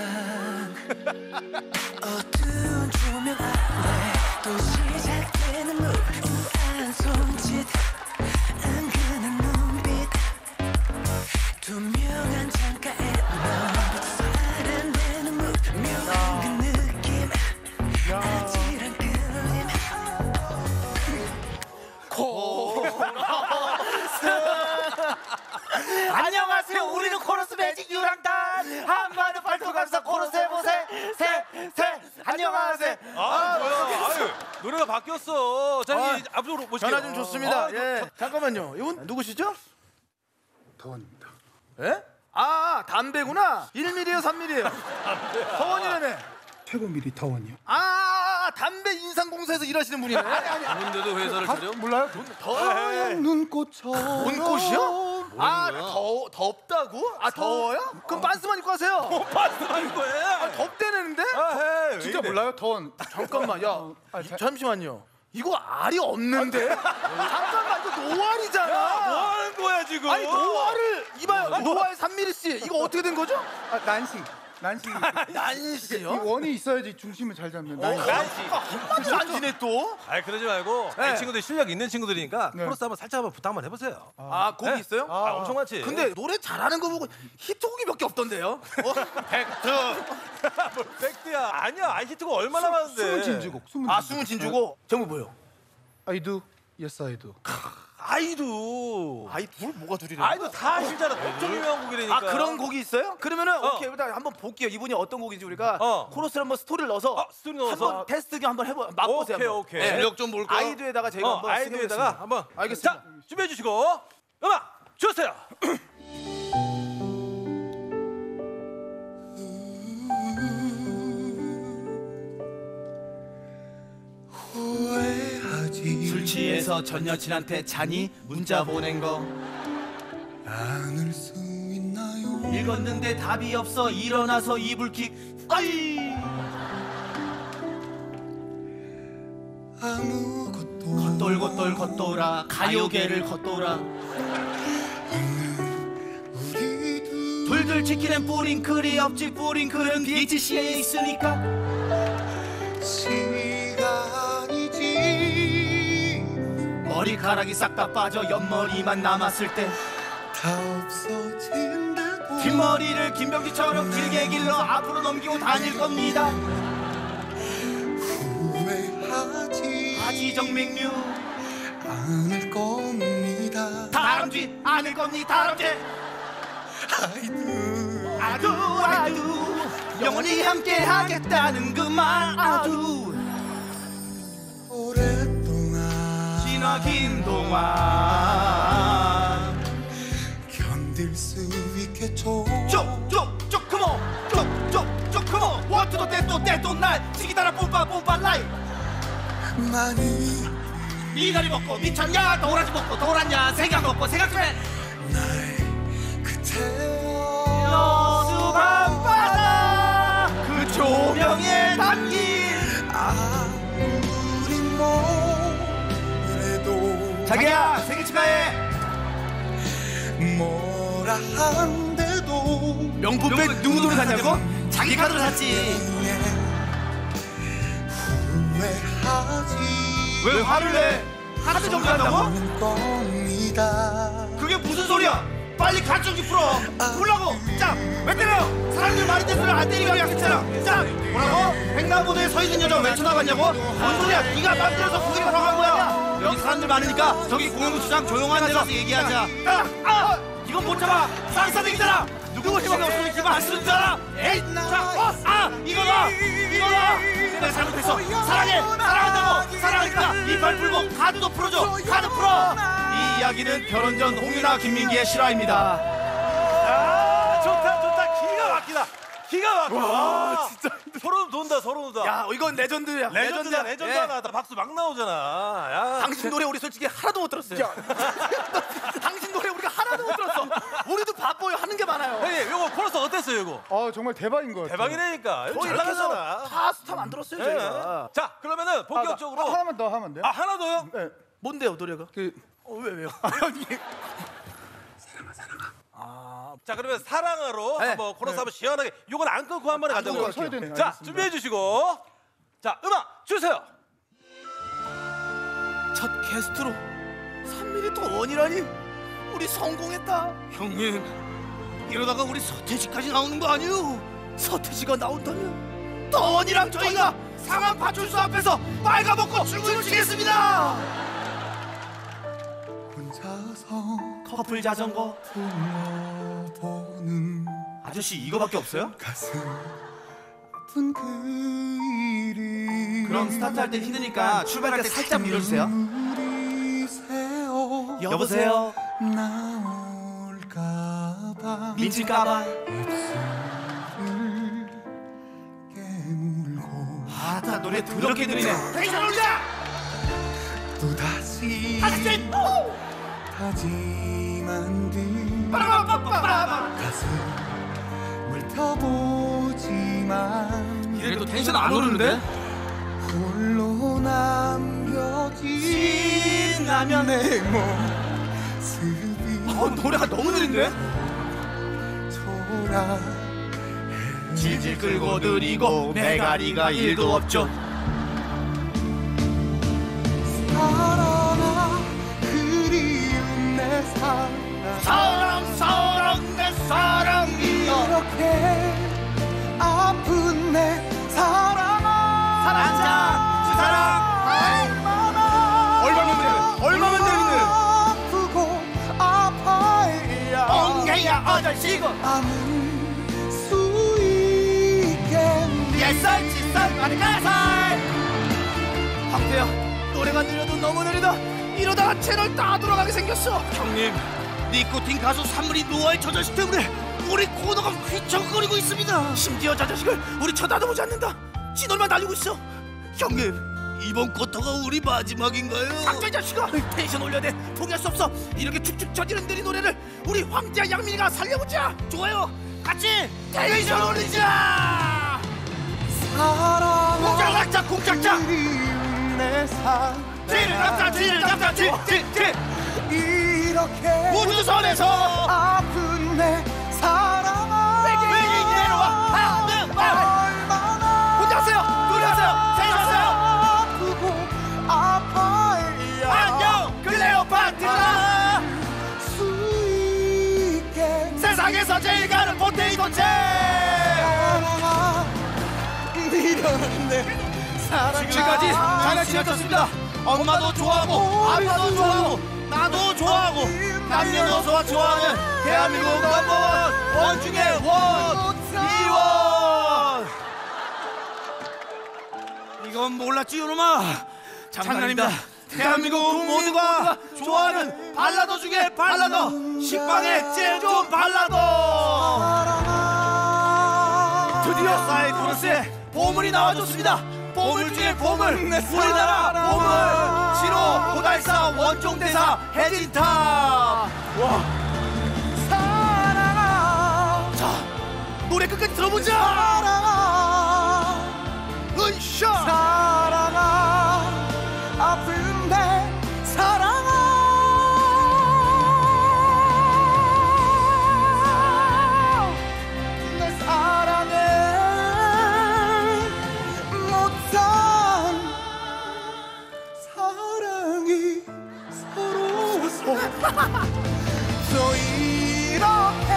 어두운 조명 아래 또 시작되는 우아한 손짓 은근한 눈빛 투명한 창가에 넌 살아내는 무명한 그 느낌 아찔한 끌림 안녕하세요. 우리는 코러스 매직 유랑단 한마디 발톱 감사 코러스 해보세 세세 안녕하세요. 아, 뭐야? 아유, 노래가 바뀌었어. 자, 아, 이 앞쪽으로 모시죠. 전화 좀 좋습니다. 아, 예, 잠깐만요. 이분 누구시죠? 더원입니다. 예? 아, 담배구나. 일 밀리미터예요, 삼 밀리미터예요? 더원이라네. 최고 미리 더원이요. 아, 담배 인상공사에서 일하시는 분이네. 아니, 아니. 근데도 회사를 차려? 몰라요? 더운 눈꽃처럼. 눈꽃이요? 아, 더 덥다고? 아, 더워요? 그럼 반스만 입고 하세요. 반스만 입고 해. 아, 덥대는데? 아, 해. 진짜 몰라요? 더원. 잠깐만, 야, 아, 자- 잠시만요. 이거 알이 없는데? 잠깐만, 이거 노알이잖아. 뭐 하는 거야 지금? 아니, 노알을 이봐요. 노알 삼 밀리미터. 이거 어떻게 된 거죠? 아, 난시. 난시. 이 난시요? 원이 있어야지 중심을 잘 잡는 난시. 난시. 한마디도 안 지네 또. 아니 그러지 말고 네. 이 친구들 실력 있는 친구들이니까 네. 코러스 한번 살짝 한번 부탁 한번 해보세요. 아, 곡이 네? 있어요? 아, 엄청 많지. 근데 노래 잘하는 거 보고 히트곡이 몇 개 없던데요? 어? 팩트. 뭘 팩트야. 아니야. 아이 히트가 얼마나 많은데. 숨은 진주곡. 숨은 아, 진주곡. 숨은 진주고. 제목 뭐요? I do. Yes I do. 아이도. 아이 둘 뭐가 둘이래? 아이도 다 아시잖아. 엄청 유명한 곡이라니까. 아, 그런 곡이 있어요? 그러면은 어. 오케이, 일단 한번 볼게요. 이분이 어떤 곡인지 우리가 어. 코러스를 한번 스토리를 넣어서 어, 스토리 넣어서? 한번 테스트 겸 한번 해보 맛보세요. 오케이, 한번. 오케이. 네. 실력 좀 볼까? 아이드에다가 저희가 어, 한번 아이디에다가 쓰겠습니다. 한번. 알겠습니다. 자, 준비해 주시고 음악 주세요. 술 취해서 전 여친한테 잔이 문자 보낸 거 안을 수 있나요? 읽었는데 답이 없어 일어나서 이불킥. 아이. 아무것도 겉돌겉돌 겉돌아 가요계를 겉돌아 우리도 둘둘 지키는 뿌링클이 없지. 뿌링클은 비에이치씨에 있으니까. 시간이지 머리카락이 싹 다 빠져 옆머리만 남았을 때 다 없어진다고 뒷머리를 김병지처럼 길게 길러 앞으로 넘기고 다닐 겁니다. 후회하지 하지정맥류 않을 겁니다. 다람쥐 않을 겁니다. 다람쥐 아이들 아두 아두 영원히 함께 하겠다는 그 말 아두 오랫동안 지나긴 동안 견딜 수 있겠죠. 쪽쪽쪽 컴온 쪽쪽쪽 컴온 원 투도 떼또 떼또 날 지기다라 뿜빠 뿜빠 라이 많이 미나리 먹고 미쳤냐 도라지 먹고 돌았냐 생각 먹고 생각 좀 해. 여수 밤바다 그 조명에 담긴 아무리 뭐래도 자기야 생일 축하해. 뭐라 한데도 명품백 누구 돈을 샀냐고? 자기 카드로 샀지. 후회하지 왜 화를 내? 카드 정지한다고? 겁니다. 그게 무슨 소리야? 빨리 가정기 풀어. 풀라고. 자, 왜 때려? 사람들 말이 됐으면 안 때리기로 약속했잖아. 자, 뭐라고? 횡단보도에 서 있는 여자 왜 쳐다봤냐고? 뭔 소리야? 네가 맘대로서 거기로 들어간 거야. 여기 사람들 많으니까 저기 공영구치장 조용한 데 가서 얘기하자. 아, 아, 이건 못 잡아. 쌍싸대기잖아. 누구 힘이 없으니 기분 안 쓰는 줄 알아? 에이, 자, 어, 아, 이거다, 이거다. 내가 잘못했어. 사랑해, 사랑한다고. 사랑하니까 이빨 풀고 카드도 풀어줘. 카드 풀어. 이 이야기는 결혼 전 홍유나 김민기의 실화입니다. 아, 좋다 좋다 기가 막히다. 기가 막혀. 와, 진짜 소름 돋는다 소름 돋아. 야, 이건 레전드야. 레전드야 레전드 예. 하나. 박수 막 나오잖아. 야. 당신 노래 우리 솔직히 하나도 못 들었어요. 당신 노래 우리가 하나도 못 들었어. 우리도 바빠요. 하는 게 많아요. 형님 요거 코러스 어땠어요 이거? 어 정말 대박인 것 같아요. 대박이라니까. 저희 잘 이렇게 해서 나가잖아. 다 스타 만들었어요. 예. 저희가. 자 그러면은 본격적으로 아, 나- 아, 하나만 더 하면 돼요? 아 하나 더요? 네. 뭔데요 노래가? 그 어, 왜 왜요? 자 그러면 사랑으로 네. 한번 코러스 한번 시원하게 요건 안 끊고 한 번에 가자고. 끊고 서야 되네. 자 알겠습니다. 준비해 주시고 자 음악 주세요. 첫 게스트로 삼 밀리미터 원이라니 우리 성공했다. 형님 이러다가 우리 서태지까지 나오는 거 아니에요? 서태지가 나온다면 더 원이랑 저희가 상암 파출소 앞에서 빨가벗고 춤을 추겠습니다. 혼자서 커플 자전거 보는 아저씨 이거밖에 없어요? 가슴 아픈 그 일이 그럼 스타트 할 때 힘드니까 출발할 때 살짝 밀어주세요. 눈물이 새어 여보세요? 나올까봐 미칠까봐. 깨물고 아다 노래 더럽게 들리네. 텐션 올리자. 또다시 다시 다짐한 듯 빠라바빠빠빠. 가슴을 펴보지만 이래도 텐션 안 오르는데? 홀로 남겨진 라면. 내 모습이 어, 노래가 너무 느린데? 초라 질질 끌고 느리고 메가리가 일도 없죠. 사랑아 그리운 내 사랑 사랑 사랑 내 사랑이여. 이렇게 아픈 내 사랑아 사랑자 주 사랑. 얼마나 얼마면 되는 얼마면 되는 아프고 아파야 엉개야 어절시고 아물 수 있겠니 옛살 칫살 가리가살. 황태야 노래가 느려도 너무 느리다. 이러다가 채널 다 돌아가게 생겼어. 형님 니코틴 가수 산물이 노아의 저 자식 때문에 우리 코너가 휘청거리고 있습니다. 심지어 저 자식을 우리 쳐다도 보지 않는다. 진얼만 달리고 있어. 형님 이번 쿼터가 우리 마지막인가요? 닥쳐 이 자식아. 텐션 올려야 돼. 포기할 수 없어. 이렇게 축축 처지는 느린 노래를 우리 황태야 양민이가 살려보자. 좋아요 같이 텐션 올리자. 사랑아 공작 낙자 공작자. 그리운 내 사랑 뒤를 잡자 뒤를 잡자 뒤뒤뒤 이렇게 우주선에서 아픈 내 사랑아 외계인 내려와. 하나 얼마나 혼자 하세요. 둘이 하세요. 셋이 하세요. 아프고 아파야 안녕 클레오파트라. 수 있게 세상에서 제일 가는 포테이토체. 사랑아 미련한 내 사랑 지금까지 잘 지내셨습니다. 엄마도 좋아하고 아빠도 좋아하고 나도 좋아하고 남녀노소가 좋아하는 대한민국 넘버원 원 중에 원 이원. 이건 몰랐지 요놈아. 장난입니다. 대한민국 모두가 좋아하는 발라더 중에 발라더. 식빵의 제일 좋은 발라더. 사랑아 드디어 드디어 사이코로스의 보물이 나와줬습니다. 보물 중에 보물, 우리나라 보물, 신호, 고달사, 원종대사, 해진탑. 와. 사랑아. 자, 노래 끝까지 들어보자. 사랑아. 으쌰. 사랑아. 아픈데 사랑아. 널 사랑해 못한 사랑이 서러워서 또 이렇게